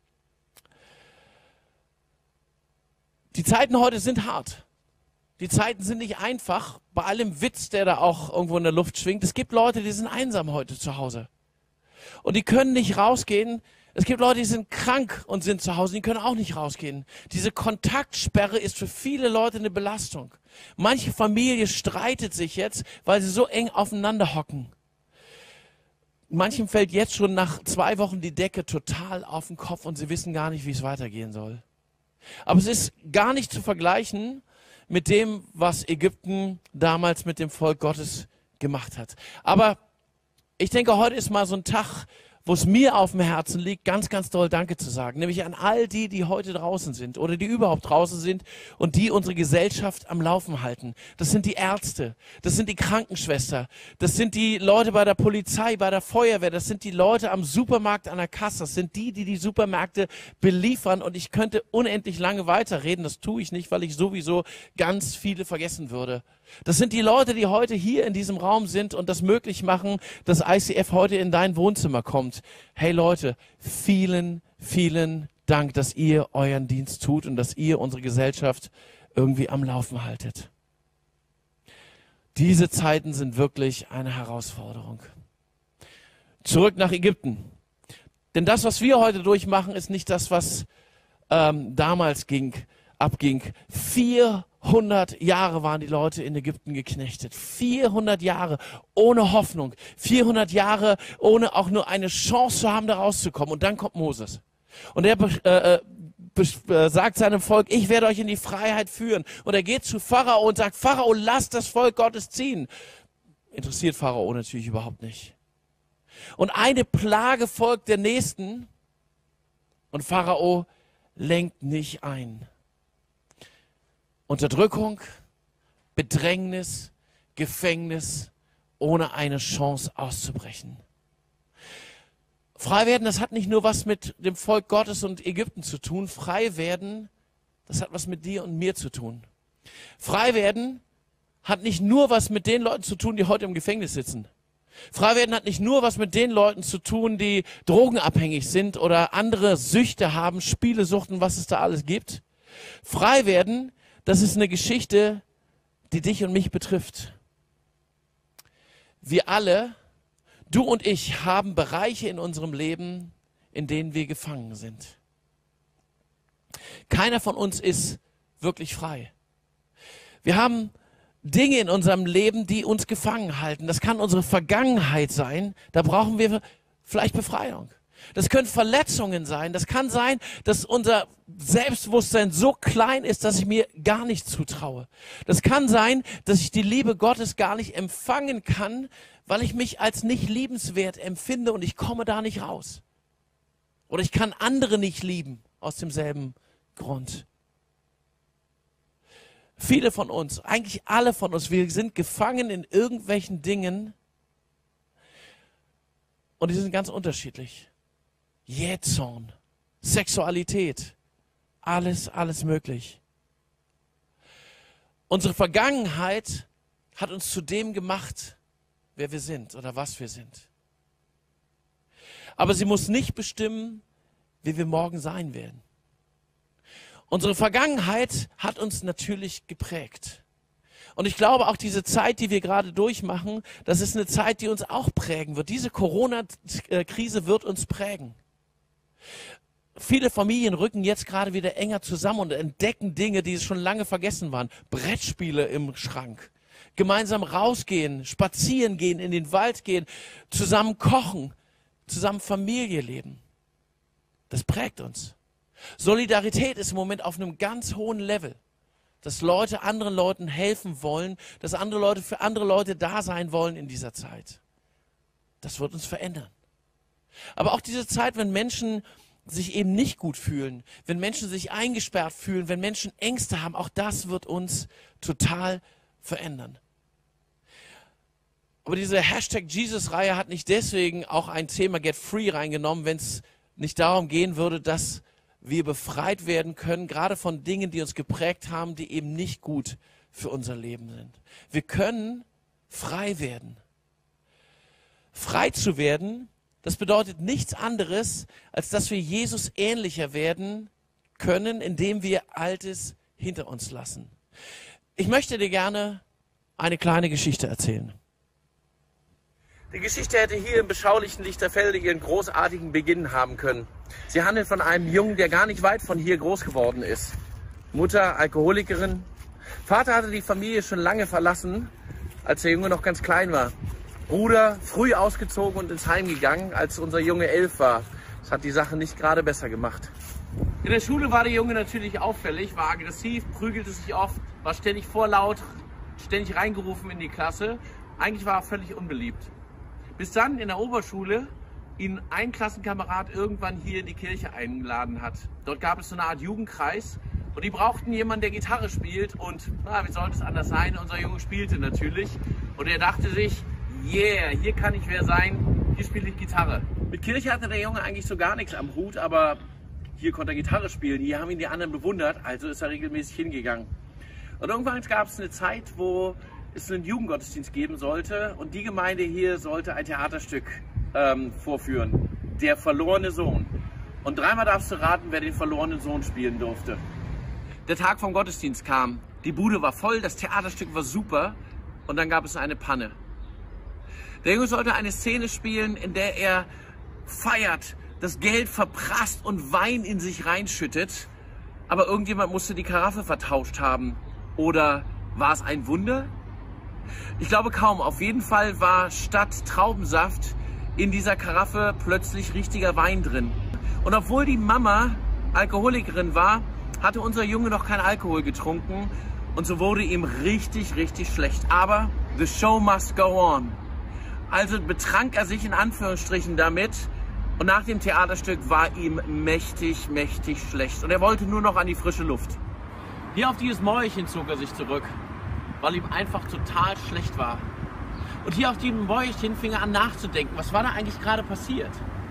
Die Zeiten heute sind hart. Die Zeiten sind nicht einfach, bei allem Witz, der da auch irgendwo in der Luft schwingt. Es gibt Leute, die sind einsam heute zu Hause. Und die können nicht rausgehen. Es gibt Leute, die sind krank und sind zu Hause, die können auch nicht rausgehen. Diese Kontaktsperre ist für viele Leute eine Belastung. Manche Familie streitet sich jetzt, weil sie so eng aufeinander hocken. Manchem fällt jetzt schon nach zwei Wochen die Decke total auf den Kopf und sie wissen gar nicht, wie es weitergehen soll. Aber es ist gar nicht zu vergleichen mit dem, was Ägypten damals mit dem Volk Gottes gemacht hat. Aber ich denke, heute ist mal so ein Tag, wo es mir auf dem Herzen liegt, ganz, ganz doll Danke zu sagen. Nämlich an all die, die heute draußen sind oder die überhaupt draußen sind und die unsere Gesellschaft am Laufen halten. Das sind die Ärzte, das sind die Krankenschwester, das sind die Leute bei der Polizei, bei der Feuerwehr, das sind die Leute am Supermarkt an der Kasse, das sind die, die die Supermärkte beliefern. Und ich könnte unendlich lange weiterreden, das tue ich nicht, weil ich sowieso ganz viele vergessen würde. Das sind die Leute, die heute hier in diesem Raum sind und das möglich machen, dass I C F heute in dein Wohnzimmer kommt. Hey Leute, vielen, vielen Dank, dass ihr euren Dienst tut und dass ihr unsere Gesellschaft irgendwie am Laufen haltet. Diese Zeiten sind wirklich eine Herausforderung. Zurück nach Ägypten. Denn das, was wir heute durchmachen, ist nicht das, was ähm, damals ging, abging. vierhundert Jahre waren die Leute in Ägypten geknechtet. vierhundert Jahre ohne Hoffnung. vierhundert Jahre ohne auch nur eine Chance zu haben, da rauszukommen. Und dann kommt Moses. Und er äh, äh, sagt seinem Volk, ich werde euch in die Pharao führen. Und er geht zu Pharao und sagt, Pharao, lasst das Volk Gottes ziehen. Interessiert Pharao natürlich überhaupt nicht. Und eine Plage folgt der nächsten. Und Pharao lenkt nicht ein. Unterdrückung, Bedrängnis, Gefängnis, ohne eine Chance auszubrechen. Frei werden, das hat nicht nur was mit dem Volk Gottes und Ägypten zu tun. Frei werden, das hat was mit dir und mir zu tun. Frei werden hat nicht nur was mit den Leuten zu tun, die heute im Gefängnis sitzen. Frei werden hat nicht nur was mit den Leuten zu tun, die drogenabhängig sind oder andere Süchte haben, Spielesuchten, was es da alles gibt. Frei werden, das ist eine Geschichte, die dich und mich betrifft. Wir alle, du und ich, haben Bereiche in unserem Leben, in denen wir gefangen sind. Keiner von uns ist wirklich frei. Wir haben Dinge in unserem Leben, die uns gefangen halten. Das kann unsere Vergangenheit sein. Da brauchen wir vielleicht Befreiung. Das können Verletzungen sein. Das kann sein, dass unser Selbstbewusstsein so klein ist, dass ich mir gar nicht zutraue. Das kann sein, dass ich die Liebe Gottes gar nicht empfangen kann, weil ich mich als nicht liebenswert empfinde und ich komme da nicht raus. Oder ich kann andere nicht lieben aus demselben Grund. Viele von uns, eigentlich alle von uns, wir sind gefangen in irgendwelchen Dingen und die sind ganz unterschiedlich. Jähzorn, Sexualität, alles, alles möglich. Unsere Vergangenheit hat uns zu dem gemacht, wer wir sind oder was wir sind. Aber sie muss nicht bestimmen, wie wir morgen sein werden. Unsere Vergangenheit hat uns natürlich geprägt. Und ich glaube, auch diese Zeit, die wir gerade durchmachen, das ist eine Zeit, die uns auch prägen wird. Diese Corona-Krise wird uns prägen. Viele Familien rücken jetzt gerade wieder enger zusammen und entdecken Dinge, die schon lange vergessen waren. Brettspiele im Schrank. Gemeinsam rausgehen, spazieren gehen, in den Wald gehen, zusammen kochen, zusammen Familie leben. Das prägt uns. Solidarität ist im Moment auf einem ganz hohen Level. Dass Leute anderen Leuten helfen wollen, dass andere Leute für andere Leute da sein wollen in dieser Zeit. Das wird uns verändern. Aber auch diese Zeit, wenn Menschen sich eben nicht gut fühlen, wenn Menschen sich eingesperrt fühlen, wenn Menschen Ängste haben, auch das wird uns total verändern. Aber diese Hashtag Jesus-Reihe hat nicht deswegen auch ein Thema Get Free reingenommen, wenn es nicht darum gehen würde, dass wir befreit werden können, gerade von Dingen, die uns geprägt haben, die eben nicht gut für unser Leben sind. Wir können frei werden. Frei zu werden, das bedeutet nichts anderes, als dass wir Jesus ähnlicher werden können, indem wir Altes hinter uns lassen. Ich möchte dir gerne eine kleine Geschichte erzählen. Die Geschichte hätte hier im beschaulichen Lichterfelde ihren großartigen Beginn haben können. Sie handelt von einem Jungen, der gar nicht weit von hier groß geworden ist. Mutter Alkoholikerin. Vater hatte die Familie schon lange verlassen, als der Junge noch ganz klein war. Bruder früh ausgezogen und ins Heim gegangen, als unser Junge elf war. Das hat die Sache nicht gerade besser gemacht. In der Schule war der Junge natürlich auffällig, war aggressiv, prügelte sich oft, war ständig vorlaut, ständig reingerufen in die Klasse. Eigentlich war er völlig unbeliebt. Bis dann in der Oberschule ihn ein Klassenkamerad irgendwann hier in die Kirche eingeladen hat. Dort gab es so eine Art Jugendkreis und die brauchten jemanden, der Gitarre spielt und na, wie sollte es anders sein, unser Junge spielte natürlich und er dachte sich, yeah, hier kann ich wer sein, hier spiele ich Gitarre. Mit Kirche hatte der Junge eigentlich so gar nichts am Hut, aber hier konnte er Gitarre spielen, hier haben ihn die anderen bewundert, also ist er regelmäßig hingegangen. Und irgendwann gab es eine Zeit, wo es einen Jugendgottesdienst geben sollte und die Gemeinde hier sollte ein Theaterstück ähm, vorführen, Der verlorene Sohn. Und dreimal darfst du raten, wer den verlorenen Sohn spielen durfte. Der Tag vom Gottesdienst kam, die Bude war voll, das Theaterstück war super und dann gab es eine Panne. Der Junge sollte eine Szene spielen, in der er feiert, das Geld verprasst und Wein in sich reinschüttet, aber irgendjemand musste die Karaffe vertauscht haben. Oder war es ein Wunder? Ich glaube kaum. Auf jeden Fall war statt Traubensaft in dieser Karaffe plötzlich richtiger Wein drin. Und obwohl die Mama Alkoholikerin war, hatte unser Junge noch kein Alkohol getrunken und so wurde ihm richtig, richtig schlecht. Aber the show must go on. Also betrank er sich in Anführungsstrichen damit und nach dem Theaterstück war ihm mächtig, mächtig schlecht. Und er wollte nur noch an die frische Luft. Hier auf dieses Mäuerchen zog er sich zurück, weil ihm einfach total schlecht war. Und hier auf diesem Mäuerchen fing er an nachzudenken, was war da eigentlich gerade passiert?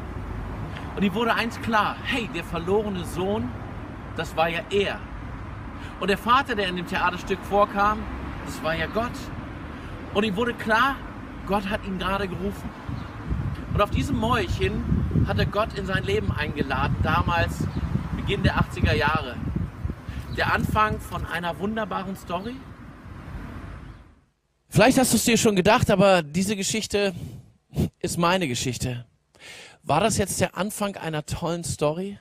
Und ihm wurde eins klar, hey, der verlorene Sohn, das war ja er. Und der Vater, der in dem Theaterstück vorkam, Das war ja Gott. Und ihm wurde klar, Gott hat ihn gerade gerufen. Und auf diesem Mäulchen hat er Gott in sein Leben eingeladen, damals Beginn der achtziger Jahre. Der Anfang von einer wunderbaren Story. Vielleicht hast du es dir schon gedacht, aber diese Geschichte ist meine Geschichte. War das jetzt der Anfang einer tollen Story?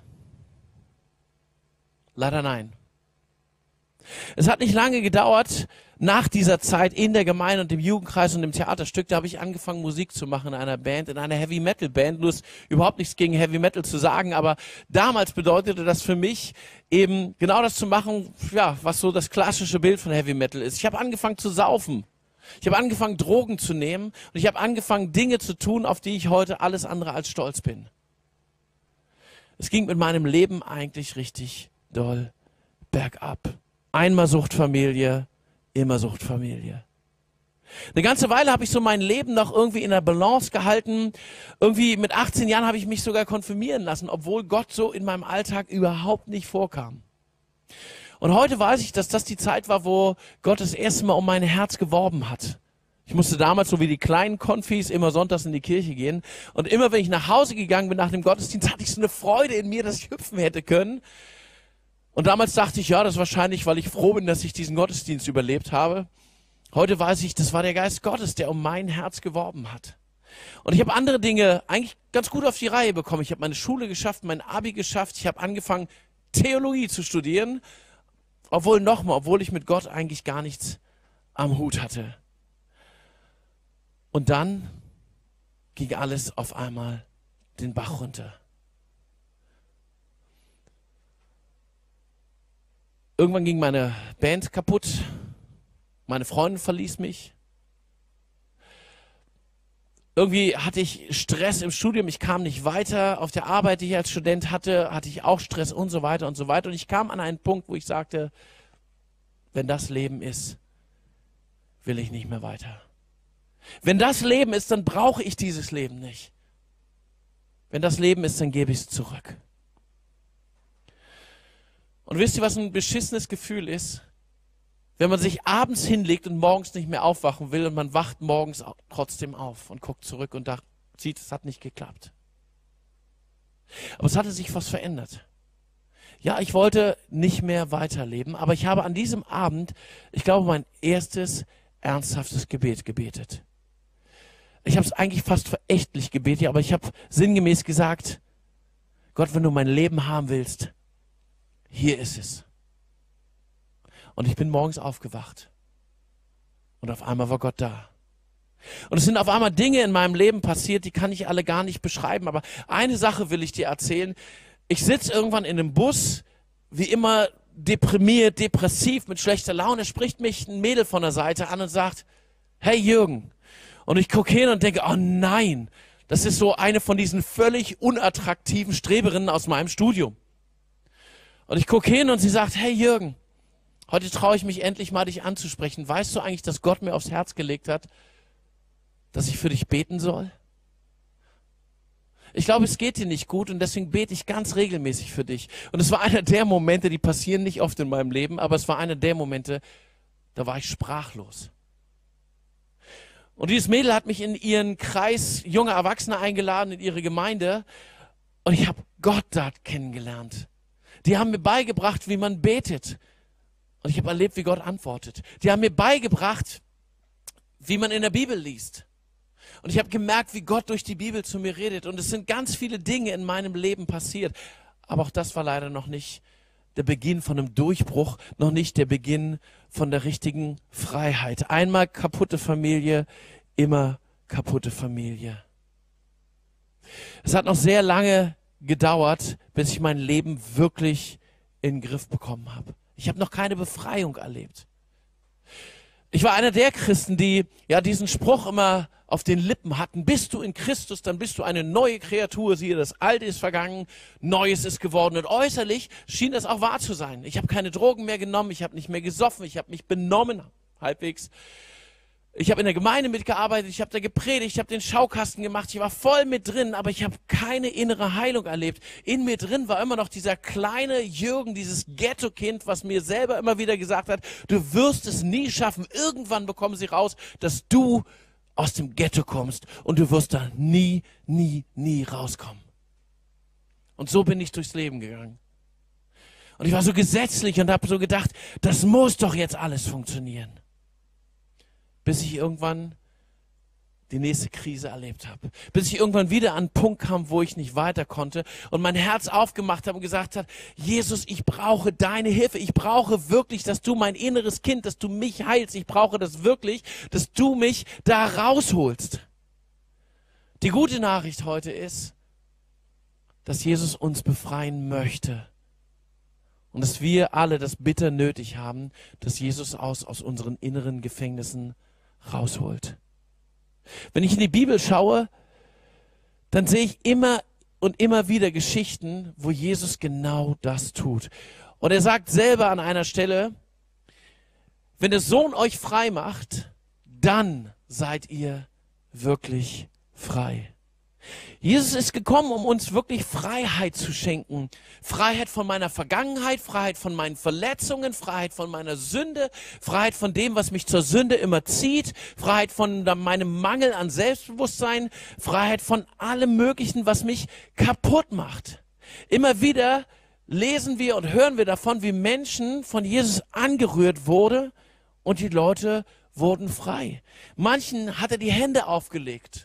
Leider nein. Es hat nicht lange gedauert, nach dieser Zeit in der Gemeinde und im Jugendkreis und im Theaterstück, da habe ich angefangen, Musik zu machen in einer Band, in einer Heavy-Metal-Band. Nur ist überhaupt nichts gegen Heavy-Metal zu sagen, aber damals bedeutete das für mich eben genau das zu machen, ja, was so das klassische Bild von Heavy-Metal ist. Ich habe angefangen zu saufen. Ich habe angefangen, Drogen zu nehmen und ich habe angefangen, Dinge zu tun, auf die ich heute alles andere als stolz bin. Es ging mit meinem Leben eigentlich richtig doll bergab. Einmal Suchtfamilie, immer Suchtfamilie. Eine ganze Weile habe ich so mein Leben noch irgendwie in der Balance gehalten. Irgendwie mit achtzehn Jahren habe ich mich sogar konfirmieren lassen, obwohl Gott so in meinem Alltag überhaupt nicht vorkam. Und heute weiß ich, dass das die Zeit war, wo Gott das erste Mal um mein Herz geworben hat. Ich musste damals, so wie die kleinen Konfis, immer sonntags in die Kirche gehen. Und immer, wenn ich nach Hause gegangen bin nach dem Gottesdienst, hatte ich so eine Freude in mir, dass ich hüpfen hätte können. Und damals dachte ich, ja, das ist wahrscheinlich, weil ich froh bin, dass ich diesen Gottesdienst überlebt habe. Heute weiß ich, das war der Geist Gottes, der um mein Herz geworben hat. Und ich habe andere Dinge eigentlich ganz gut auf die Reihe bekommen. Ich habe meine Schule geschafft, mein Abi geschafft. Ich habe angefangen, Theologie zu studieren. Obwohl nochmal, obwohl ich mit Gott eigentlich gar nichts am Hut hatte. Und dann ging alles auf einmal den Bach runter. Irgendwann ging meine Band kaputt. Meine Freundin verließ mich. Irgendwie hatte ich Stress im Studium. Ich kam nicht weiter. Auf der Arbeit, die ich als Student hatte, hatte ich auch Stress und so weiter und so weiter. Und ich kam an einen Punkt, wo ich sagte, wenn das Leben ist, will ich nicht mehr weiter. Wenn das Leben ist, dann brauche ich dieses Leben nicht. Wenn das Leben ist, dann gebe ich es zurück. Und wisst ihr, was ein beschissenes Gefühl ist? Wenn man sich abends hinlegt und morgens nicht mehr aufwachen will und man wacht morgens trotzdem auf und guckt zurück und sieht, es hat nicht geklappt. Aber es hatte sich was verändert. Ja, ich wollte nicht mehr weiterleben, aber ich habe an diesem Abend, ich glaube, mein erstes ernsthaftes Gebet gebetet. Ich habe es eigentlich fast verächtlich gebetet, aber ich habe sinngemäß gesagt, Gott, wenn du mein Leben haben willst, hier ist es. Und ich bin morgens aufgewacht. Und auf einmal war Gott da. Und es sind auf einmal Dinge in meinem Leben passiert, die kann ich alle gar nicht beschreiben. Aber eine Sache will ich dir erzählen. Ich sitze irgendwann in einem Bus, wie immer deprimiert, depressiv, mit schlechter Laune, spricht mich ein Mädel von der Seite an und sagt, hey Jürgen. Und ich gucke hin und denke, oh nein, das ist so eine von diesen völlig unattraktiven Streberinnen aus meinem Studium. Und ich gucke hin und sie sagt, hey Jürgen, heute traue ich mich endlich mal, dich anzusprechen. Weißt du eigentlich, dass Gott mir aufs Herz gelegt hat, dass ich für dich beten soll? Ich glaube, es geht dir nicht gut und deswegen bete ich ganz regelmäßig für dich. Und es war einer der Momente, die passieren nicht oft in meinem Leben, aber es war einer der Momente, da war ich sprachlos. Und dieses Mädel hat mich in ihren Kreis junger Erwachsener eingeladen, in ihre Gemeinde. Und ich habe Gott dort kennengelernt. Die haben mir beigebracht, wie man betet. Und ich habe erlebt, wie Gott antwortet. Die haben mir beigebracht, wie man in der Bibel liest. Und ich habe gemerkt, wie Gott durch die Bibel zu mir redet. Und es sind ganz viele Dinge in meinem Leben passiert. Aber auch das war leider noch nicht der Beginn von einem Durchbruch, noch nicht der Beginn von der richtigen Freiheit. Einmal kaputte Familie, immer kaputte Familie. Es hat noch sehr lange gedauert, bis ich mein Leben wirklich in den Griff bekommen habe. Ich habe noch keine Befreiung erlebt. Ich war einer der Christen, die ja diesen Spruch immer auf den Lippen hatten. Bist du in Christus, dann bist du eine neue Kreatur. Siehe, das Alte ist vergangen, Neues ist geworden. Und äußerlich schien das auch wahr zu sein. Ich habe keine Drogen mehr genommen, ich habe nicht mehr gesoffen, ich habe mich benommen, halbwegs. Ich habe in der Gemeinde mitgearbeitet, ich habe da gepredigt, ich habe den Schaukasten gemacht, ich war voll mit drin, aber ich habe keine innere Heilung erlebt. In mir drin war immer noch dieser kleine Jürgen, dieses Ghetto-Kind, was mir selber immer wieder gesagt hat, du wirst es nie schaffen, irgendwann bekommen sie raus, dass du aus dem Ghetto kommst und du wirst da nie, nie, nie rauskommen. Und so bin ich durchs Leben gegangen. Und ich war so gesetzlich und habe so gedacht, das muss doch jetzt alles funktionieren. Bis ich irgendwann die nächste Krise erlebt habe. Bis ich irgendwann wieder an einen Punkt kam, wo ich nicht weiter konnte und mein Herz aufgemacht habe und gesagt habe, Jesus, ich brauche deine Hilfe. Ich brauche wirklich, dass du mein inneres Kind, dass du mich heilst. Ich brauche das wirklich, dass du mich da rausholst. Die gute Nachricht heute ist, dass Jesus uns befreien möchte. Und dass wir alle das bitter nötig haben, dass Jesus aus, aus unseren inneren Gefängnissen rausholt. Wenn ich in die Bibel schaue, dann sehe ich immer und immer wieder Geschichten, wo Jesus genau das tut. Und er sagt selber an einer Stelle, wenn der Sohn euch frei macht, dann seid ihr wirklich frei. Jesus ist gekommen, um uns wirklich Freiheit zu schenken. Freiheit von meiner Vergangenheit, Freiheit von meinen Verletzungen, Freiheit von meiner Sünde, Freiheit von dem, was mich zur Sünde immer zieht, Freiheit von meinem Mangel an Selbstbewusstsein, Freiheit von allem Möglichen, was mich kaputt macht. Immer wieder lesen wir und hören wir davon, wie Menschen von Jesus angerührt wurden und die Leute wurden frei. Manchen hat er die Hände aufgelegt.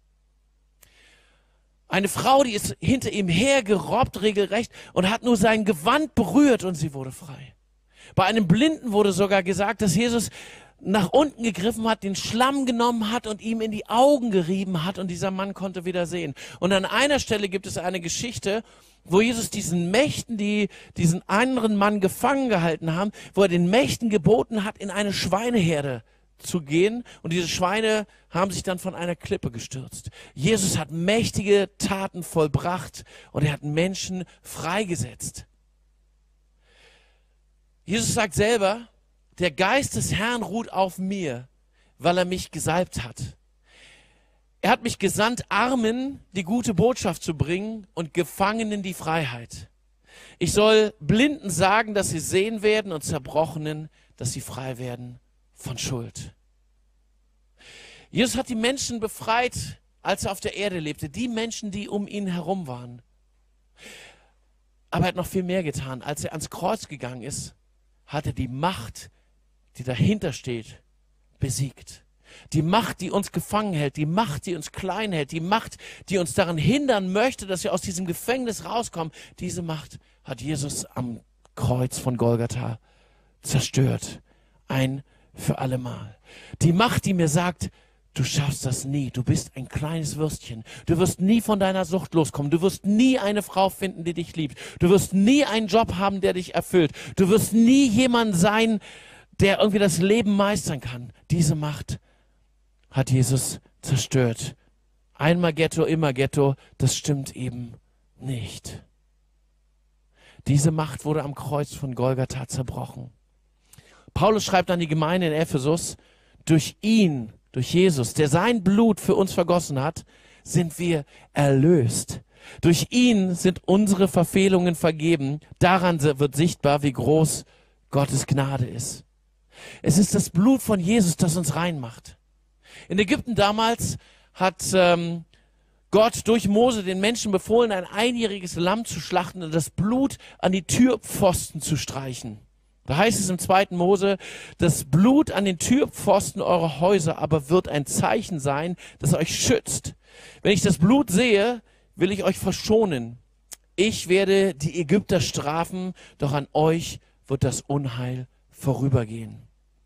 Eine Frau, die ist hinter ihm hergerobbt regelrecht und hat nur sein Gewand berührt und sie wurde frei. Bei einem Blinden wurde sogar gesagt, dass Jesus nach unten gegriffen hat, den Schlamm genommen hat und ihm in die Augen gerieben hat und dieser Mann konnte wieder sehen. Und an einer Stelle gibt es eine Geschichte, wo Jesus diesen Mächten, die diesen anderen Mann gefangen gehalten haben, wo er den Mächten geboten hat, in eine Schweineherde zu gehen und diese Schweine haben sich dann von einer Klippe gestürzt. Jesus hat mächtige Taten vollbracht und er hat Menschen freigesetzt. Jesus sagt selber, der Geist des Herrn ruht auf mir, weil er mich gesalbt hat. Er hat mich gesandt, Armen die gute Botschaft zu bringen und Gefangenen die Freiheit. Ich soll Blinden sagen, dass sie sehen werden und Zerbrochenen, dass sie frei werden von Schuld. Jesus hat die Menschen befreit, als er auf der Erde lebte. Die Menschen, die um ihn herum waren. Aber er hat noch viel mehr getan. Als er ans Kreuz gegangen ist, hat er die Macht, die dahinter steht, besiegt. Die Macht, die uns gefangen hält, die Macht, die uns klein hält, die Macht, die uns daran hindern möchte, dass wir aus diesem Gefängnis rauskommen, diese Macht hat Jesus am Kreuz von Golgatha zerstört. Ein für allemal. Die Macht, die mir sagt, du schaffst das nie, du bist ein kleines Würstchen, du wirst nie von deiner Sucht loskommen, du wirst nie eine Frau finden, die dich liebt, du wirst nie einen Job haben, der dich erfüllt, du wirst nie jemand sein, der irgendwie das Leben meistern kann. Diese Macht hat Jesus zerstört. Einmal Ghetto, immer Ghetto, das stimmt eben nicht. Diese Macht wurde am Kreuz von Golgatha zerbrochen. Paulus schreibt an die Gemeinde in Ephesus, durch ihn, durch Jesus, der sein Blut für uns vergossen hat, sind wir erlöst. Durch ihn sind unsere Verfehlungen vergeben. Daran wird sichtbar, wie groß Gottes Gnade ist. Es ist das Blut von Jesus, das uns rein macht. In Ägypten damals hat ähm, Gott durch Mose den Menschen befohlen, ein einjähriges Lamm zu schlachten und das Blut an die Türpfosten zu streichen. Da heißt es im zweiten Mose, das Blut an den Türpfosten eurer Häuser aber wird ein Zeichen sein, das euch schützt. Wenn ich das Blut sehe, will ich euch verschonen. Ich werde die Ägypter strafen, doch an euch wird das Unheil vorübergehen.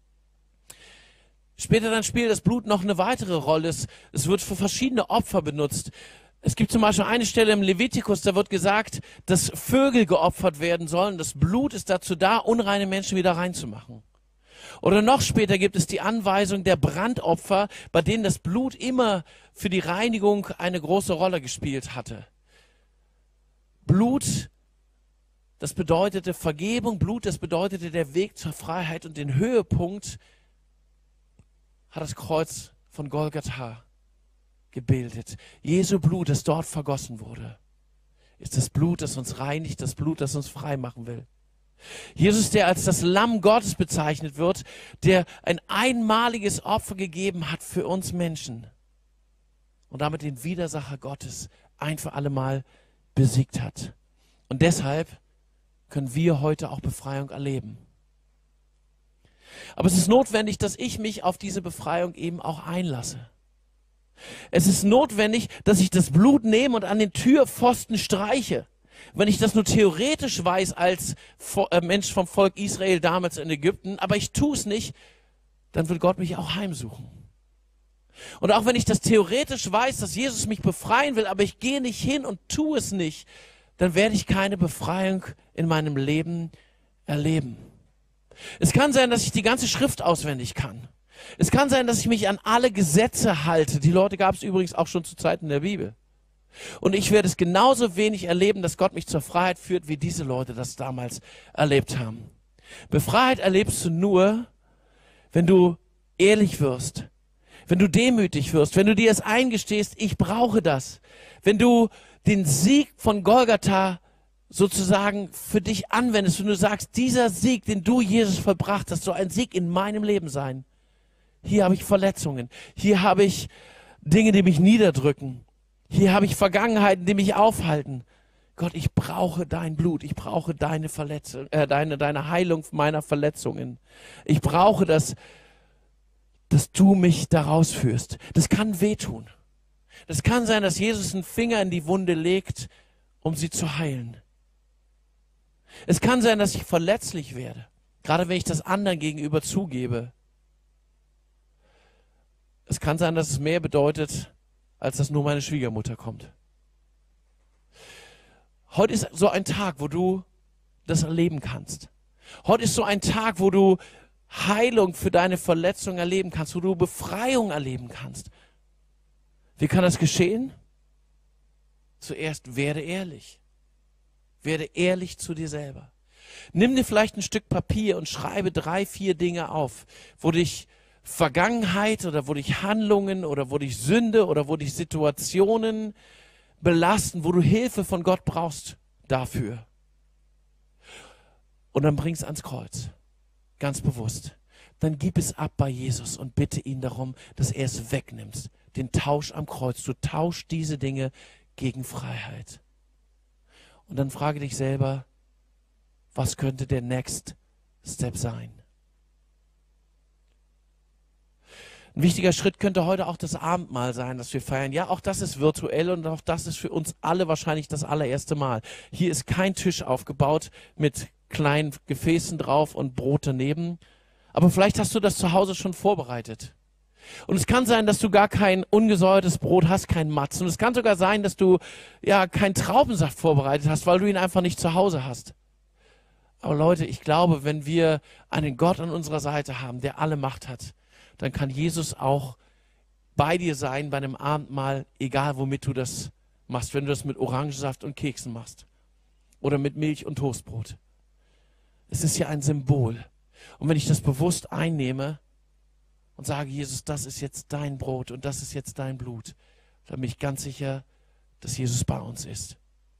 Später dann spielt das Blut noch eine weitere Rolle. Es, es wird für verschiedene Opfer benutzt. Es gibt zum Beispiel eine Stelle im Levitikus, da wird gesagt, dass Vögel geopfert werden sollen. Das Blut ist dazu da, unreine Menschen wieder reinzumachen. Oder noch später gibt es die Anweisung der Brandopfer, bei denen das Blut immer für die Reinigung eine große Rolle gespielt hatte. Blut, das bedeutete Vergebung, Blut, das bedeutete der Weg zur Freiheit und den Höhepunkt hat das Kreuz von Golgatha gebildet. Jesu Blut, das dort vergossen wurde, ist das Blut, das uns reinigt, das Blut, das uns frei machen will. Jesus, der als das Lamm Gottes bezeichnet wird, der ein einmaliges Opfer gegeben hat für uns Menschen und damit den Widersacher Gottes ein für alle Mal besiegt hat. Und deshalb können wir heute auch Befreiung erleben. Aber es ist notwendig, dass ich mich auf diese Befreiung eben auch einlasse. Es ist notwendig, dass ich das Blut nehme und an den Türpfosten streiche. Wenn ich das nur theoretisch weiß als Mensch vom Volk Israel damals in Ägypten, aber ich tue es nicht, dann wird Gott mich auch heimsuchen. Und auch wenn ich das theoretisch weiß, dass Jesus mich befreien will, aber ich gehe nicht hin und tue es nicht, dann werde ich keine Befreiung in meinem Leben erleben. Es kann sein, dass ich die ganze Schrift auswendig kann. Es kann sein, dass ich mich an alle Gesetze halte. Die Leute gab es übrigens auch schon zu Zeiten der Bibel. Und ich werde es genauso wenig erleben, dass Gott mich zur Freiheit führt, wie diese Leute das damals erlebt haben. Befreiheit erlebst du nur, wenn du ehrlich wirst, wenn du demütig wirst, wenn du dir es eingestehst, ich brauche das. Wenn du den Sieg von Golgatha sozusagen für dich anwendest, wenn du sagst, dieser Sieg, den du, Jesus, vollbracht hast, soll ein Sieg in meinem Leben sein. Hier habe ich Verletzungen, hier habe ich Dinge, die mich niederdrücken. Hier habe ich Vergangenheiten, die mich aufhalten. Gott, ich brauche dein Blut. Ich brauche deine Verletzung, äh, deine, deine Heilung meiner Verletzungen. Ich brauche das, dass du mich daraus führst. Das kann wehtun. Das kann sein, dass Jesus einen Finger in die Wunde legt, um sie zu heilen. Es kann sein, dass ich verletzlich werde, gerade wenn ich das anderen gegenüber zugebe. Es kann sein, dass es mehr bedeutet, als dass nur meine Schwiegermutter kommt. Heute ist so ein Tag, wo du das erleben kannst. Heute ist so ein Tag, wo du Heilung für deine Verletzung erleben kannst, wo du Befreiung erleben kannst. Wie kann das geschehen? Zuerst werde ehrlich. Werde ehrlich zu dir selber. Nimm dir vielleicht ein Stück Papier und schreibe drei, vier Dinge auf, wo dich Vergangenheit oder wo dich Handlungen oder wo dich Sünde oder wo dich Situationen belasten, wo du Hilfe von Gott brauchst dafür. Und dann bring es ans Kreuz, ganz bewusst. Dann gib es ab bei Jesus und bitte ihn darum, dass er es wegnimmt. Den Tausch am Kreuz. Du tauschst diese Dinge gegen Freiheit. Und dann frage dich selber, was könnte der Next Step sein? Ein wichtiger Schritt könnte heute auch das Abendmahl sein, das wir feiern. Ja, auch das ist virtuell und auch das ist für uns alle wahrscheinlich das allererste Mal. Hier ist kein Tisch aufgebaut mit kleinen Gefäßen drauf und Brot daneben. Aber vielleicht hast du das zu Hause schon vorbereitet. Und es kann sein, dass du gar kein ungesäuertes Brot hast, kein Matz. Und es kann sogar sein, dass du ja keinen Traubensaft vorbereitet hast, weil du ihn einfach nicht zu Hause hast. Aber Leute, ich glaube, wenn wir einen Gott an unserer Seite haben, der alle Macht hat, dann kann Jesus auch bei dir sein bei einem Abendmahl, egal womit du das machst. Wenn du das mit Orangensaft und Keksen machst oder mit Milch und Toastbrot. Es ist ja ein Symbol. Und wenn ich das bewusst einnehme und sage, Jesus, das ist jetzt dein Brot und das ist jetzt dein Blut, dann bin ich ganz sicher, dass Jesus bei uns ist.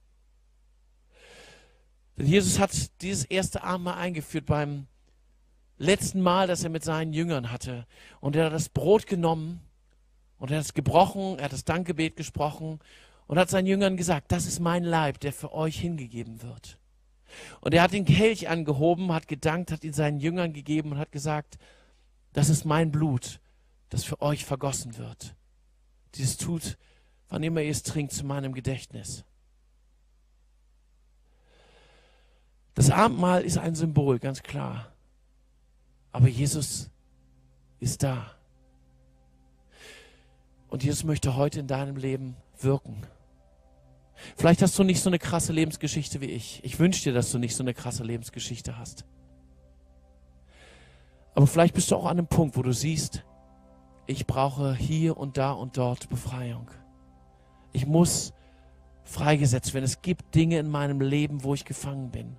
Denn Jesus hat dieses erste Abendmahl eingeführt beim letzten Mal, das er mit seinen Jüngern hatte. Und er hat das Brot genommen und er hat es gebrochen, er hat das Dankgebet gesprochen und hat seinen Jüngern gesagt, das ist mein Leib, der für euch hingegeben wird. Und er hat den Kelch angehoben, hat gedankt, hat ihn seinen Jüngern gegeben und hat gesagt, das ist mein Blut, das für euch vergossen wird. Dieses tut, wann immer ihr es trinkt, zu meinem Gedächtnis. Das Abendmahl ist ein Symbol, ganz klar. Aber Jesus ist da. Und Jesus möchte heute in deinem Leben wirken. Vielleicht hast du nicht so eine krasse Lebensgeschichte wie ich. Ich wünsche dir, dass du nicht so eine krasse Lebensgeschichte hast. Aber vielleicht bist du auch an einem Punkt, wo du siehst, ich brauche hier und da und dort Befreiung. Ich muss freigesetzt werden. Es gibt Dinge in meinem Leben, wo ich gefangen bin.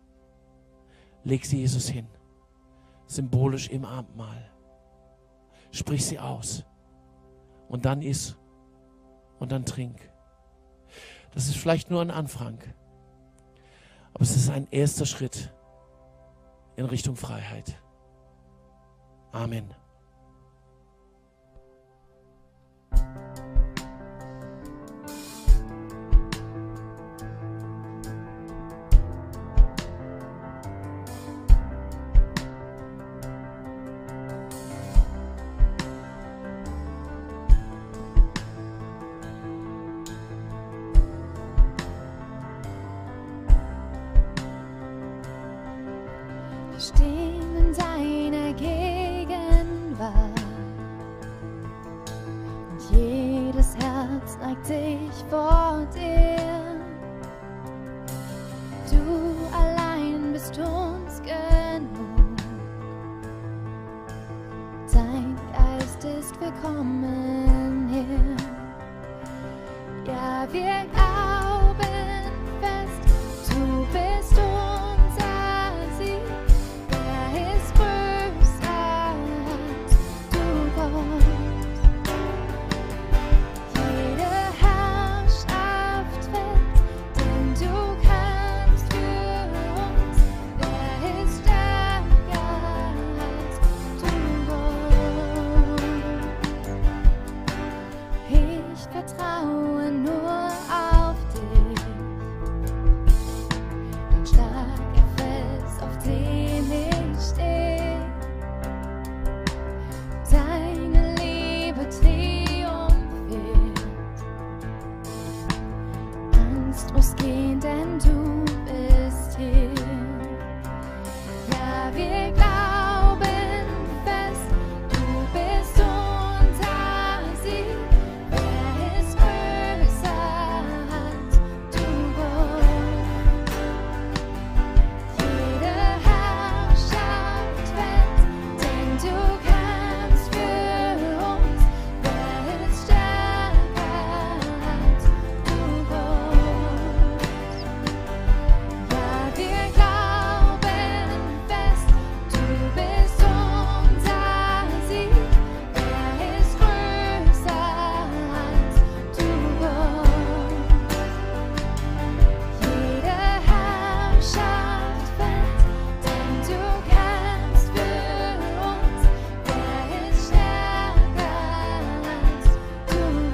Leg sie Jesus hin. Symbolisch im Abendmahl. sprich sie aus. Und dann iss und dann trink. Das ist vielleicht nur ein Anfang, aber es ist ein erster Schritt in Richtung Freiheit. Amen. Wir stehen in deiner Gegenwart und jedes Herz neigt sich vor dir. Du allein bist uns genug. Dein Geist ist willkommen hier. Ja, wir glauben fest, du bist unser Sieg. Wer ist größer als du, Gott? Jede Herrschaft fällt, denn du kannst für uns. Wer ist stärker als du, Gott? Ich vertraue nur auf dich, ein starker Fels, auf dem ich stehe. Deine Liebe triumphiert. Angst muss gehen, denn du bist hier. Ja, wir glauben fest, du bist unser Sieg. Wer ist größer als du, Gott? Jede Herrschaft fällt, denn du kämpfst für uns. Wer ist stärker als du, Gott? Ja, wir glauben fest, du bist unser Sieg. Wer ist größer als du, Gott? Jede Herrschaft fällt, denn du kämpfst für uns. Wer ist stärker als du,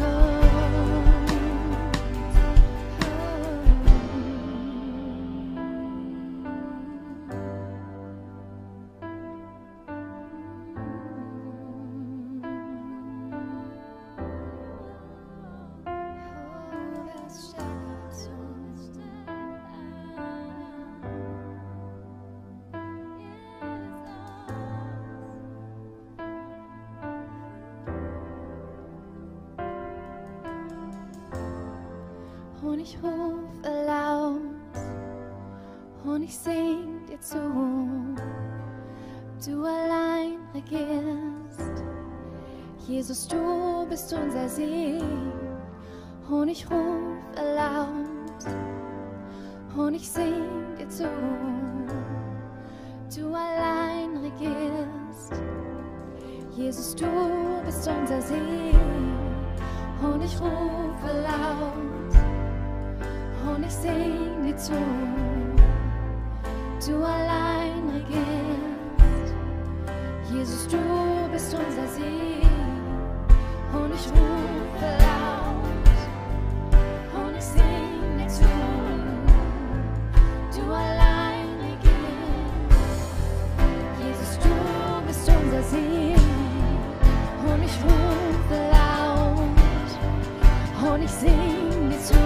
Und ich rufe laut und ich sing dir zu. Du allein regierst. Jesus, du bist unser Sieg. Und ich rufe laut und ich sing dir zu. Du allein regierst. Jesus, du bist unser Sieg. Und ich rufe laut und ich sing dir zu. Du allein regierst. Jesus, du bist unser Sieg. Und ich rufe laut und ich sing dir zu. Du allein regierst. Jesus, du bist unser Sieg. Und ich rufe laut und ich sing dir zu.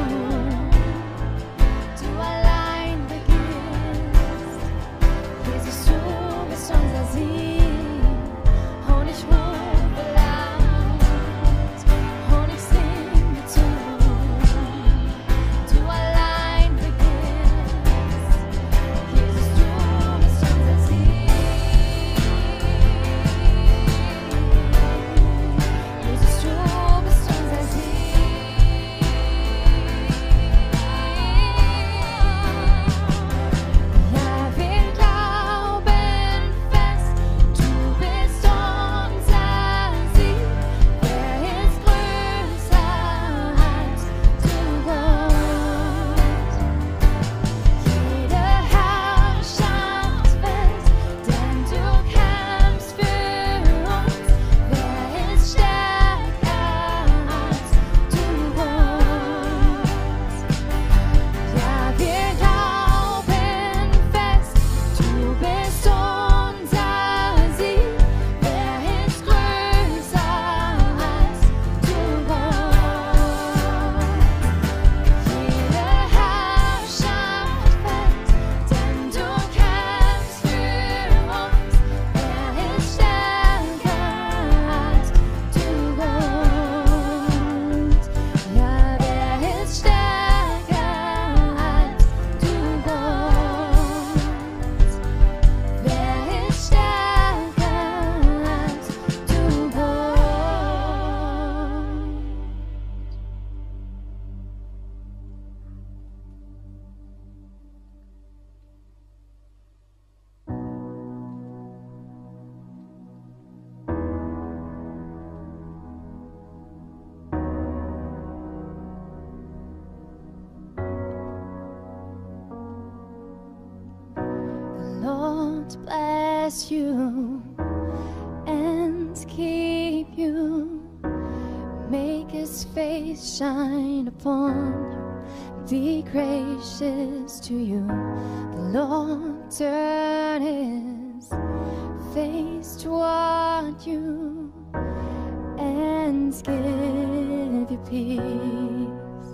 Du allein regierst. Jesus, du bist unser Sieg. Und ich rufe bless you and keep you. Make his face shine upon you. Be gracious to you. The Lord turn his face toward you and give you peace.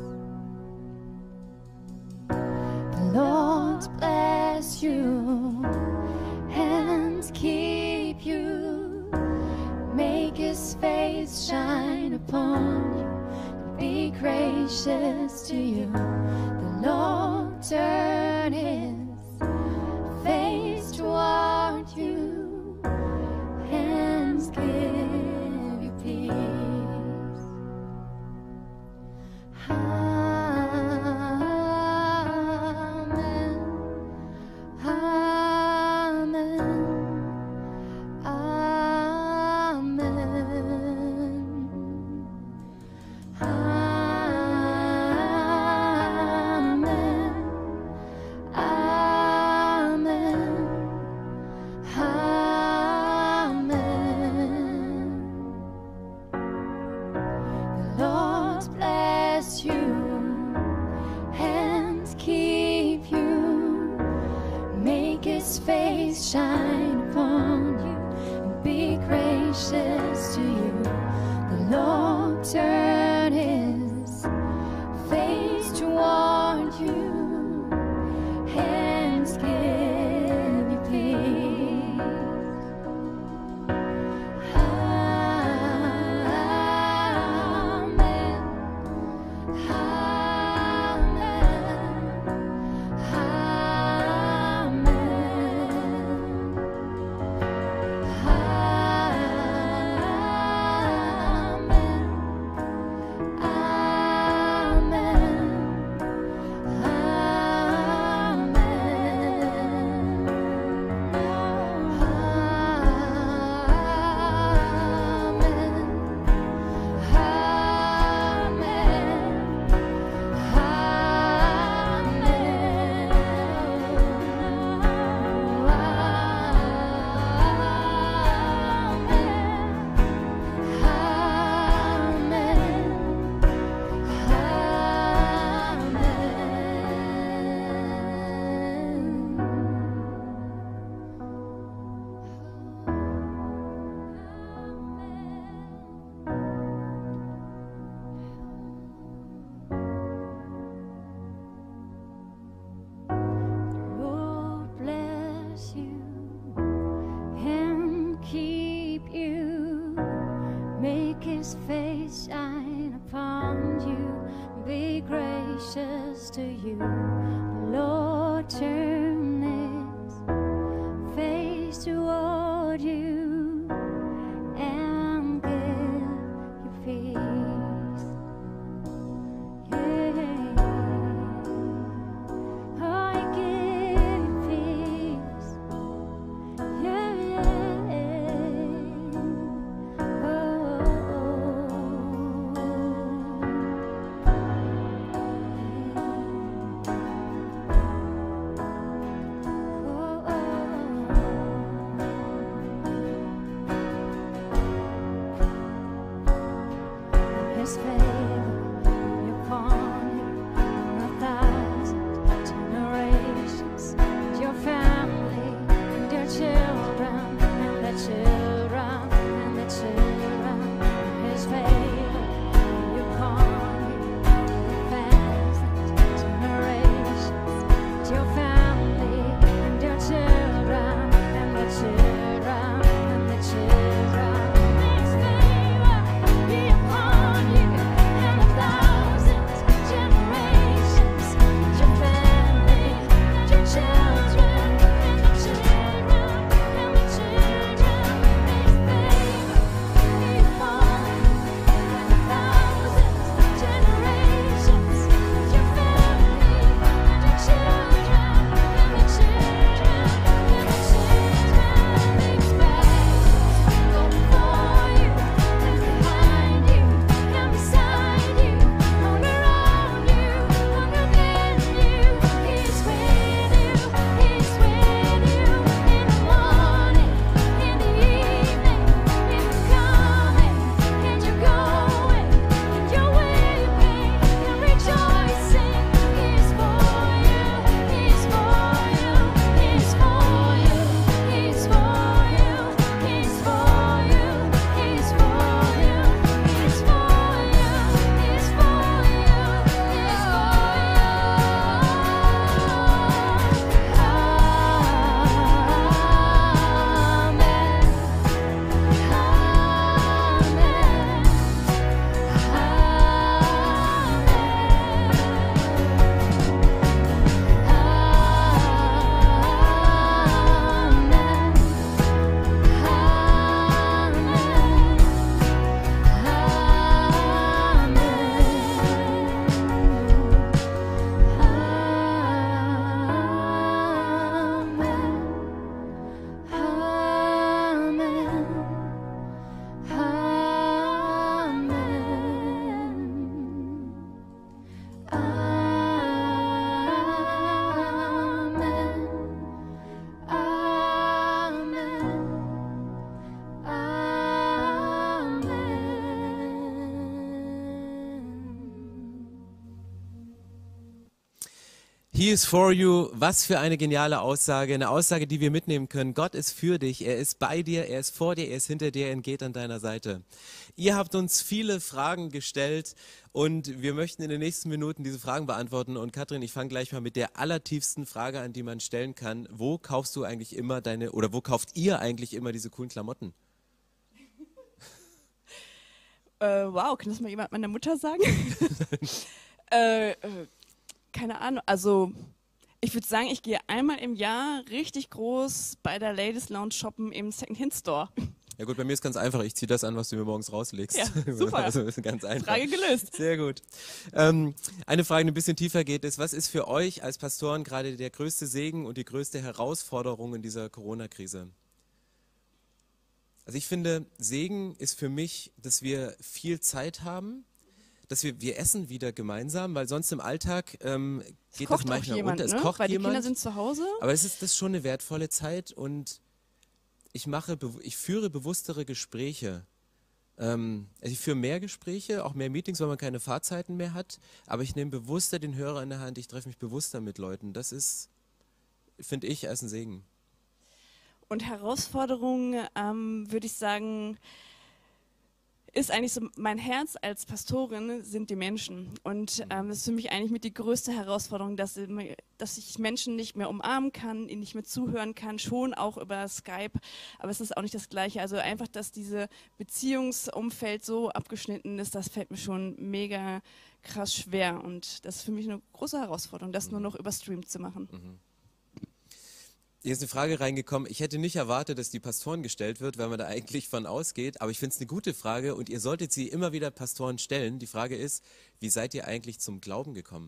The Lord bless you and keep you. Make his face shine upon you. Be gracious to you. The Lord turn his face toward you and give you peace. Amen. Amen. Face shine upon you and be gracious to you. The Lord turn his face toward you and give you peace. Amen. His face shine upon you, be gracious to you. The Lord turn his face toward you and give you peace. Yeah, I give you peace. Yeah, yeah. His favor be upon you in a thousand generations, and your family, and your children, and their children, and their children. His favor be upon you in a thousand generations, and your family, and your children, and their children, and their children. His favor be upon you. He is for you. Was für eine geniale Aussage. Eine Aussage, die wir mitnehmen können. Gott ist für dich. Er ist bei dir. Er ist vor dir. Er ist hinter dir. Er geht an deiner Seite. Ihr habt uns viele Fragen gestellt und wir möchten in den nächsten Minuten diese Fragen beantworten. Und Katrin, ich fange gleich mal mit der allertiefsten Frage an, die man stellen kann. Wo kaufst du eigentlich immer deine, oder wo kauft ihr eigentlich immer diese coolen Klamotten? Äh, wow, kann das mal jemand meiner Mutter sagen? äh, äh, keine Ahnung, also ich würde sagen, ich gehe einmal im Jahr richtig groß bei der Ladies Lounge shoppen im Second-Hand-Store. Ja gut, bei mir ist ganz einfach. Ich ziehe das an, was du mir morgens rauslegst. Ja, super. Also ist ganz einfach. Frage gelöst. Sehr gut. Ähm, eine Frage, die ein bisschen tiefer geht, ist, was ist für euch als Pastoren gerade der größte Segen und die größte Herausforderung in dieser Corona-Krise? Also ich finde, Segen ist für mich, dass wir viel Zeit haben, dass wir, wir essen wieder gemeinsam, weil sonst im Alltag ähm, geht das Kocht auch manchmal jemand, unter. Es ne? kocht Weil die jemand, Kinder sind zu Hause. aber es ist das ist schon eine wertvolle Zeit und ich mache, bew- ich führe bewusstere Gespräche. Ähm, also ich führe mehr Gespräche, auch mehr Meetings, weil man keine Fahrzeiten mehr hat, aber ich nehme bewusster den Hörer in der Hand, ich treffe mich bewusster mit Leuten. Das ist, finde ich, als ein Segen. Und Herausforderung, ähm, würde ich sagen, ist eigentlich so, mein Herz als Pastorin sind die Menschen. Und ähm, das ist für mich eigentlich mit die größte Herausforderung, dass, ich- dass ich Menschen nicht mehr umarmen kann, ihnen nicht mehr zuhören kann, schon auch über Skype, aber es ist auch nicht das Gleiche. Also einfach, dass diese Beziehungsumfeld so abgeschnitten ist, das fällt mir schon mega krass schwer. Und das ist für mich eine große Herausforderung, das nur noch über Stream zu machen. Hier ist eine Frage reingekommen. Ich hätte nicht erwartet, dass die Pastoren gestellt wird, weil man da eigentlich von ausgeht. Aber ich finde es eine gute Frage und ihr solltet sie immer wieder Pastoren stellen. Die Frage ist, wie seid ihr eigentlich zum Glauben gekommen?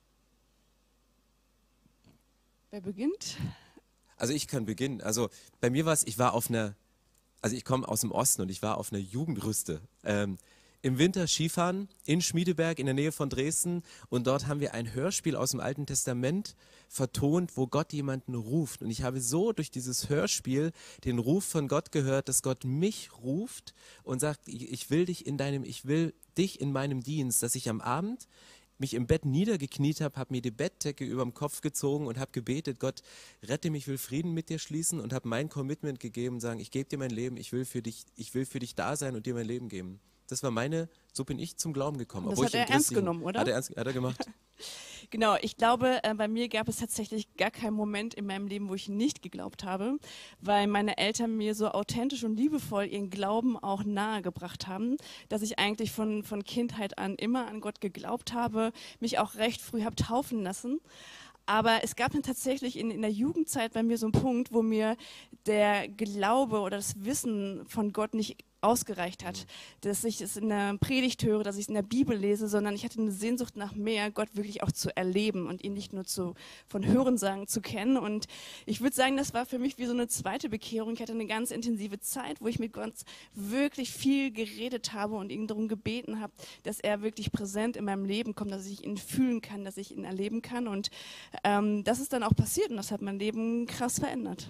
Wer beginnt? Also ich kann beginnen. Also bei mir war es, ich war auf einer, also ich komme aus dem Osten und ich war auf einer Jugendrüste. Ähm, Im Winter Skifahren in Schmiedeberg in der Nähe von Dresden und dort haben wir ein Hörspiel aus dem Alten Testament vertont, wo Gott jemanden ruft. Und ich habe so durch dieses Hörspiel den Ruf von Gott gehört, dass Gott mich ruft und sagt, ich ich will dich in deinem, ich will dich in meinem Dienst, dass ich am Abend mich im Bett niedergekniet habe, habe mir die Bettdecke über dem Kopf gezogen und habe gebetet, Gott, rette mich, will Frieden mit dir schließen und habe mein Commitment gegeben und sagen, ich gebe dir mein Leben, ich will für dich, ich will für dich da sein und dir mein Leben geben. Das war meine, so bin ich zum Glauben gekommen. Das obwohl hat ich im er ernst Christlichen- genommen, oder? Hat er, ernst, hat er gemacht. Genau, ich glaube, äh, bei mir gab es tatsächlich gar keinen Moment in meinem Leben, wo ich nicht geglaubt habe, weil meine Eltern mir so authentisch und liebevoll ihren Glauben auch nahegebracht haben, dass ich eigentlich von, von Kindheit an immer an Gott geglaubt habe, mich auch recht früh habe taufen lassen. Aber es gab dann tatsächlich in, in der Jugendzeit bei mir so einen Punkt, wo mir der Glaube oder das Wissen von Gott nicht ausgereicht hat, dass ich es in der Predigt höre, dass ich es in der Bibel lese, sondern ich hatte eine Sehnsucht nach mehr, Gott wirklich auch zu erleben und ihn nicht nur zu, von Hörensagen zu kennen. Und ich würde sagen, das war für mich wie so eine zweite Bekehrung. Ich hatte eine ganz intensive Zeit, wo ich mit Gott wirklich viel geredet habe und ihn darum gebeten habe, dass er wirklich präsent in meinem Leben kommt, dass ich ihn fühlen kann, dass ich ihn erleben kann. Und ähm, das ist dann auch passiert und das hat mein Leben krass verändert.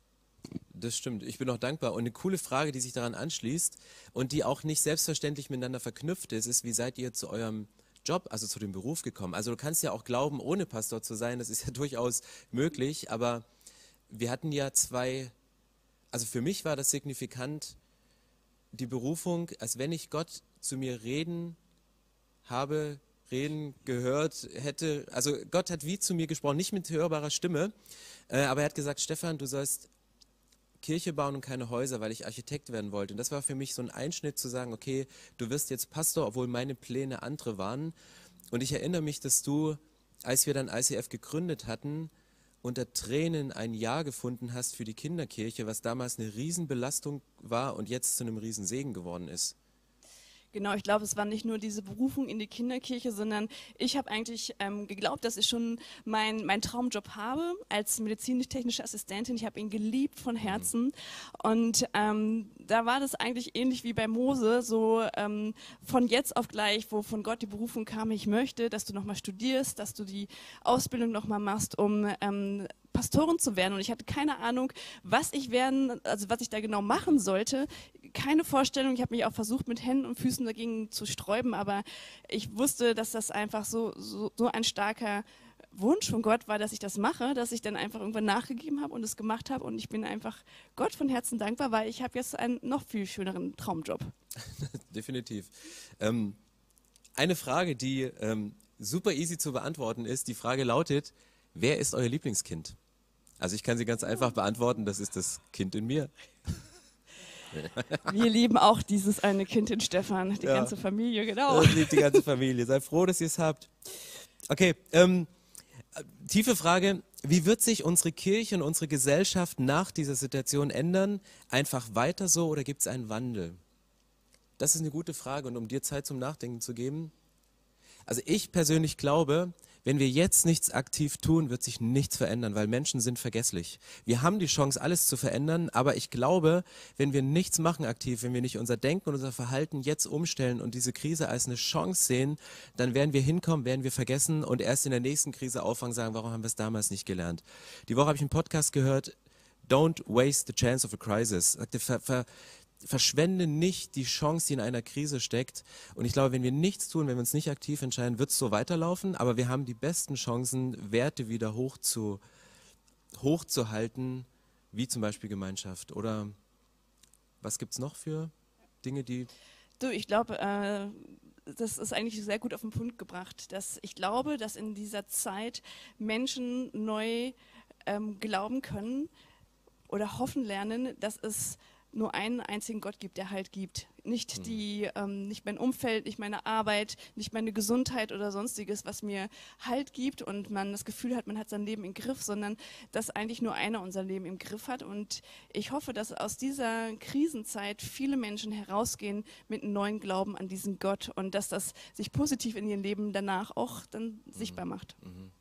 Das stimmt. Ich bin auch dankbar. Und eine coole Frage, die sich daran anschließt und die auch nicht selbstverständlich miteinander verknüpft ist, ist, wie seid ihr zu eurem Job, also zu dem Beruf gekommen? Also du kannst ja auch glauben, ohne Pastor zu sein, das ist ja durchaus möglich, aber wir hatten ja zwei, also für mich war das signifikant, die Berufung, als wenn ich Gott zu mir reden habe, reden gehört hätte, also Gott hat wie zu mir gesprochen, nicht mit hörbarer Stimme, äh, aber er hat gesagt, Stefan, du sollst Kirche bauen und keine Häuser, weil ich Architekt werden wollte. Und das war für mich so ein Einschnitt zu sagen, okay, du wirst jetzt Pastor, obwohl meine Pläne andere waren. Und ich erinnere mich, dass du, als wir dann I C F gegründet hatten, unter Tränen ein Ja gefunden hast für die Kinderkirche, was damals eine Riesenbelastung war und jetzt zu einem Riesensegen geworden ist. Genau, ich glaube, es war nicht nur diese Berufung in die Kinderkirche, sondern ich habe eigentlich ähm, geglaubt, dass ich schon meinen mein Traumjob habe als medizinisch-technische Assistentin. Ich habe ihn geliebt von Herzen und ähm, da war das eigentlich ähnlich wie bei Mose, so ähm, von jetzt auf gleich, wo von Gott die Berufung kam, ich möchte, dass du nochmal studierst, dass du die Ausbildung nochmal machst, um ähm, Pastorin zu werden und ich hatte keine Ahnung, was ich werden, also was ich da genau machen sollte. Keine Vorstellung. Ich habe mich auch versucht, mit Händen und Füßen dagegen zu sträuben, aber ich wusste, dass das einfach so, so, so ein starker Wunsch von Gott war, dass ich das mache, dass ich dann einfach irgendwann nachgegeben habe und es gemacht habe. Und ich bin einfach Gott von Herzen dankbar, weil ich habe jetzt einen noch viel schöneren Traumjob. Definitiv. Ähm, eine Frage, die ähm, super easy zu beantworten ist. Die Frage lautet, wer ist euer Lieblingskind? Also ich kann sie ganz einfach beantworten, das ist das Kind in mir. Wir lieben auch dieses eine Kind in Stefan, die Ja. ganze Familie, genau. Das liebt die ganze Familie. Sei froh, dass ihr es habt. Okay, ähm, äh, tiefe Frage. Wie wird sich unsere Kirche und unsere Gesellschaft nach dieser Situation ändern? Einfach weiter so oder gibt es einen Wandel? Das ist eine gute Frage und um dir Zeit zum Nachdenken zu geben. Also ich persönlich glaube, wenn wir jetzt nichts aktiv tun, wird sich nichts verändern, weil Menschen sind vergesslich. Wir haben die Chance, alles zu verändern, aber ich glaube, wenn wir nichts machen aktiv, wenn wir nicht unser Denken und unser Verhalten jetzt umstellen und diese Krise als eine Chance sehen, dann werden wir hinkommen, werden wir vergessen und erst in der nächsten Krise auffangen, sagen, warum haben wir es damals nicht gelernt. Die Woche habe ich einen Podcast gehört, Don't waste the chance of a crisis. Sagte, ver, ver, verschwende nicht die Chance, die in einer Krise steckt. Und ich glaube, wenn wir nichts tun, wenn wir uns nicht aktiv entscheiden, wird es so weiterlaufen. Aber wir haben die besten Chancen, Werte wieder hoch zu, hochzuhalten, wie zum Beispiel Gemeinschaft. Oder was gibt es noch für Dinge, die... Du, ich glaube, äh, das ist eigentlich sehr gut auf den Punkt gebracht. Dass ich glaube, dass in dieser Zeit Menschen neu ähm, glauben können oder hoffen lernen, dass es nur einen einzigen Gott gibt, der Halt gibt. Nicht die, ähm, nicht mein Umfeld, nicht meine Arbeit, nicht meine Gesundheit oder sonstiges, was mir Halt gibt und man das Gefühl hat, man hat sein Leben im Griff, sondern dass eigentlich nur einer unser Leben im Griff hat. Und ich hoffe, dass aus dieser Krisenzeit viele Menschen herausgehen mit einem neuen Glauben an diesen Gott und dass das sich positiv in ihrem Leben danach auch dann sichtbar macht.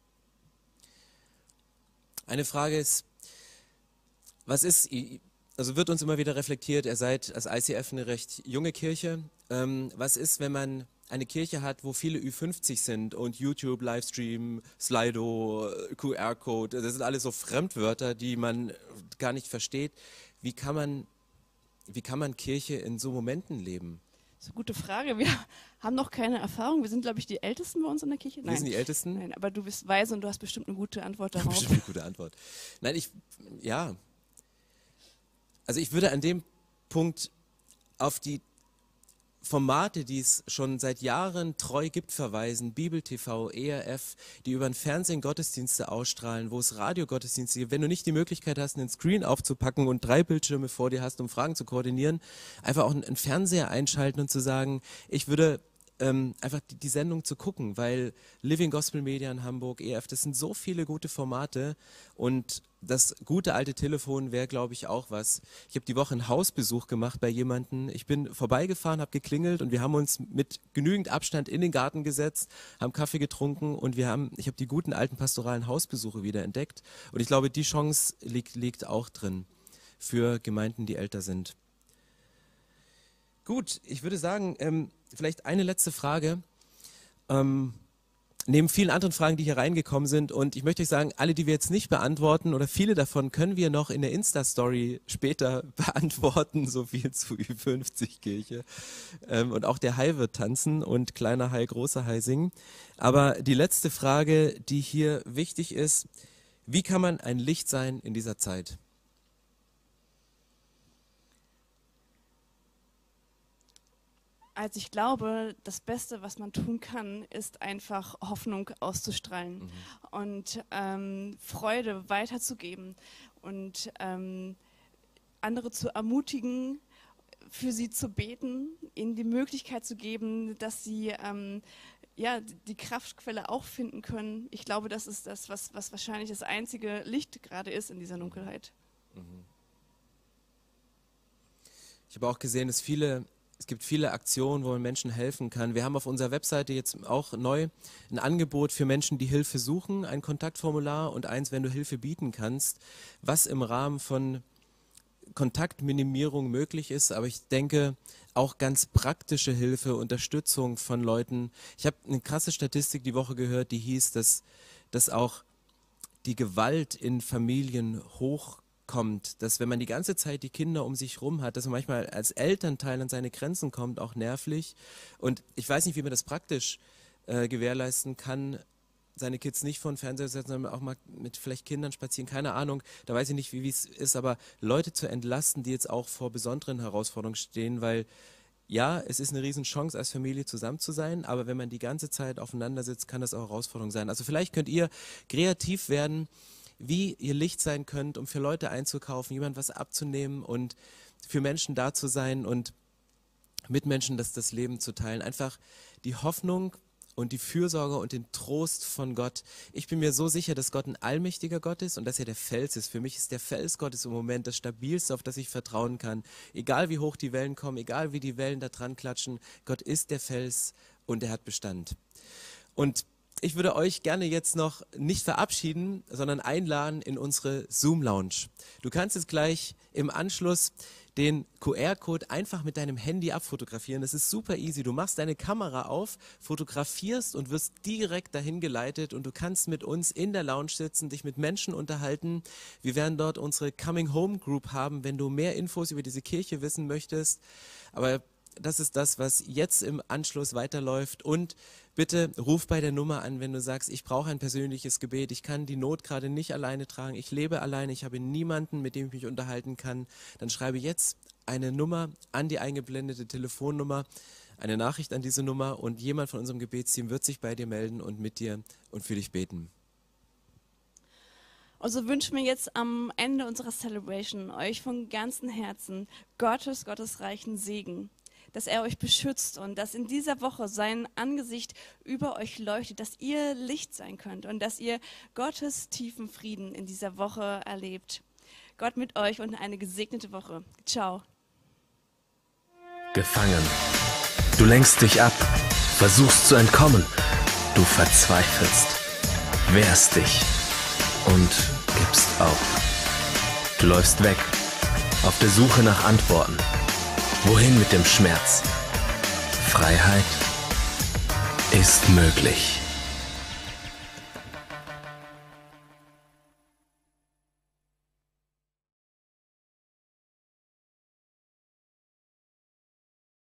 Eine Frage ist, was ist, also wird uns immer wieder reflektiert, ihr seid als I C F eine recht junge Kirche. Ähm, was ist, wenn man eine Kirche hat, wo viele Ü fünfzig sind und YouTube, Livestream, Slido, Q R-Code, das sind alles so Fremdwörter, die man gar nicht versteht. Wie kann man, wie kann man Kirche in so Momenten leben? Das ist eine gute Frage. Wir haben noch keine Erfahrung. Wir sind, glaube ich, die Ältesten bei uns in der Kirche. Wir sind die Ältesten? Nein, aber du bist weise und du hast bestimmt eine gute Antwort darauf. Bestimmt eine gute Antwort. Nein, ich, ja. Also ich würde an dem Punkt auf die Formate, die es schon seit Jahren treu gibt, verweisen. Bibel T V, E R F, die über den Fernsehen Gottesdienste ausstrahlen, wo es Radiogottesdienste gibt. Wenn du nicht die Möglichkeit hast, einen Screen aufzupacken und drei Bildschirme vor dir hast, um Fragen zu koordinieren, einfach auch einen Fernseher einschalten und zu sagen, ich würde ähm, einfach die, die Sendung zu gucken, weil Living Gospel Media in Hamburg, E R F, das sind so viele gute Formate und das gute alte Telefon wäre, glaube ich, auch was. Ich habe die Woche einen Hausbesuch gemacht bei jemandem. Ich bin vorbeigefahren, habe geklingelt und wir haben uns mit genügend Abstand in den Garten gesetzt, haben Kaffee getrunken und wir haben, ich habe die guten alten pastoralen Hausbesuche wieder entdeckt. Und ich glaube, die Chance liegt, liegt auch drin für Gemeinden, die älter sind. Gut, ich würde sagen, ähm, vielleicht eine letzte Frage. Ähm, Neben vielen anderen Fragen, die hier reingekommen sind. Und ich möchte euch sagen, alle, die wir jetzt nicht beantworten oder viele davon können wir noch in der Insta-Story später beantworten. So viel zu Ü fünfzig Kirche. Ähm, und auch der Hai wird tanzen und kleiner Hai, großer Hai singen. Aber die letzte Frage, die hier wichtig ist, wie kann man ein Licht sein in dieser Zeit? Also ich glaube, das Beste, was man tun kann, ist einfach Hoffnung auszustrahlen Mhm. und ähm, Freude weiterzugeben und ähm, andere zu ermutigen, für sie zu beten, ihnen die Möglichkeit zu geben, dass sie ähm, ja, die Kraftquelle auch finden können. Ich glaube, das ist das, was, was wahrscheinlich das einzige Licht gerade ist in dieser Dunkelheit. Ich habe auch gesehen, dass viele Es gibt viele Aktionen, wo man Menschen helfen kann. Wir haben auf unserer Webseite jetzt auch neu ein Angebot für Menschen, die Hilfe suchen, ein Kontaktformular und eins, wenn du Hilfe bieten kannst, was im Rahmen von Kontaktminimierung möglich ist. Aber ich denke, auch ganz praktische Hilfe, Unterstützung von Leuten. Ich habe eine krasse Statistik die Woche gehört, die hieß, dass, dass auch die Gewalt in Familien hoch kommt, dass wenn man die ganze Zeit die Kinder um sich rum hat, dass man manchmal als Elternteil an seine Grenzen kommt, auch nervlich. Und ich weiß nicht, wie man das praktisch äh, gewährleisten kann, seine Kids nicht vor den Fernseher setzen, sondern auch mal mit vielleicht Kindern spazieren, keine Ahnung, da weiß ich nicht, wie es ist, aber Leute zu entlasten, die jetzt auch vor besonderen Herausforderungen stehen, weil ja, es ist eine Riesenchance, als Familie zusammen zu sein, aber wenn man die ganze Zeit aufeinander sitzt, kann das auch Herausforderung sein. Also vielleicht könnt ihr kreativ werden, wie ihr Licht sein könnt, um für Leute einzukaufen, jemand was abzunehmen und für Menschen da zu sein und mit Menschen das, das Leben zu teilen. Einfach die Hoffnung und die Fürsorge und den Trost von Gott. Ich bin mir so sicher, dass Gott ein allmächtiger Gott ist und dass er der Fels ist. Für mich ist der Fels Gottes im Moment das Stabilste, auf das ich vertrauen kann. Egal wie hoch die Wellen kommen, egal wie die Wellen da dran klatschen, Gott ist der Fels und er hat Bestand. Und ich würde euch gerne jetzt noch nicht verabschieden, sondern einladen in unsere Zoom-Lounge. Du kannst jetzt gleich im Anschluss den Q R-Code einfach mit deinem Handy abfotografieren. Das ist super easy. Du machst deine Kamera auf, fotografierst und wirst direkt dahin geleitet und du kannst mit uns in der Lounge sitzen, dich mit Menschen unterhalten. Wir werden dort unsere Coming Home Group haben, wenn du mehr Infos über diese Kirche wissen möchtest. Aber das ist das, was jetzt im Anschluss weiterläuft. Und bitte ruf bei der Nummer an, wenn du sagst, ich brauche ein persönliches Gebet, ich kann die Not gerade nicht alleine tragen, ich lebe alleine, ich habe niemanden, mit dem ich mich unterhalten kann. Dann schreibe jetzt eine Nummer an die eingeblendete Telefonnummer, eine Nachricht an diese Nummer und jemand von unserem Gebetsteam wird sich bei dir melden und mit dir und für dich beten. Und so wünschen wir jetzt am Ende unserer Celebration euch von ganzem Herzen Gottes, Gottes reichen Segen, dass er euch beschützt und dass in dieser Woche sein Angesicht über euch leuchtet, dass ihr Licht sein könnt und dass ihr Gottes tiefen Frieden in dieser Woche erlebt. Gott mit euch und eine gesegnete Woche. Ciao. Gefangen. Du lenkst dich ab, versuchst zu entkommen. Du verzweifelst, wehrst dich und gibst auf. Du läufst weg, auf der Suche nach Antworten. Wohin mit dem Schmerz? Freiheit ist möglich.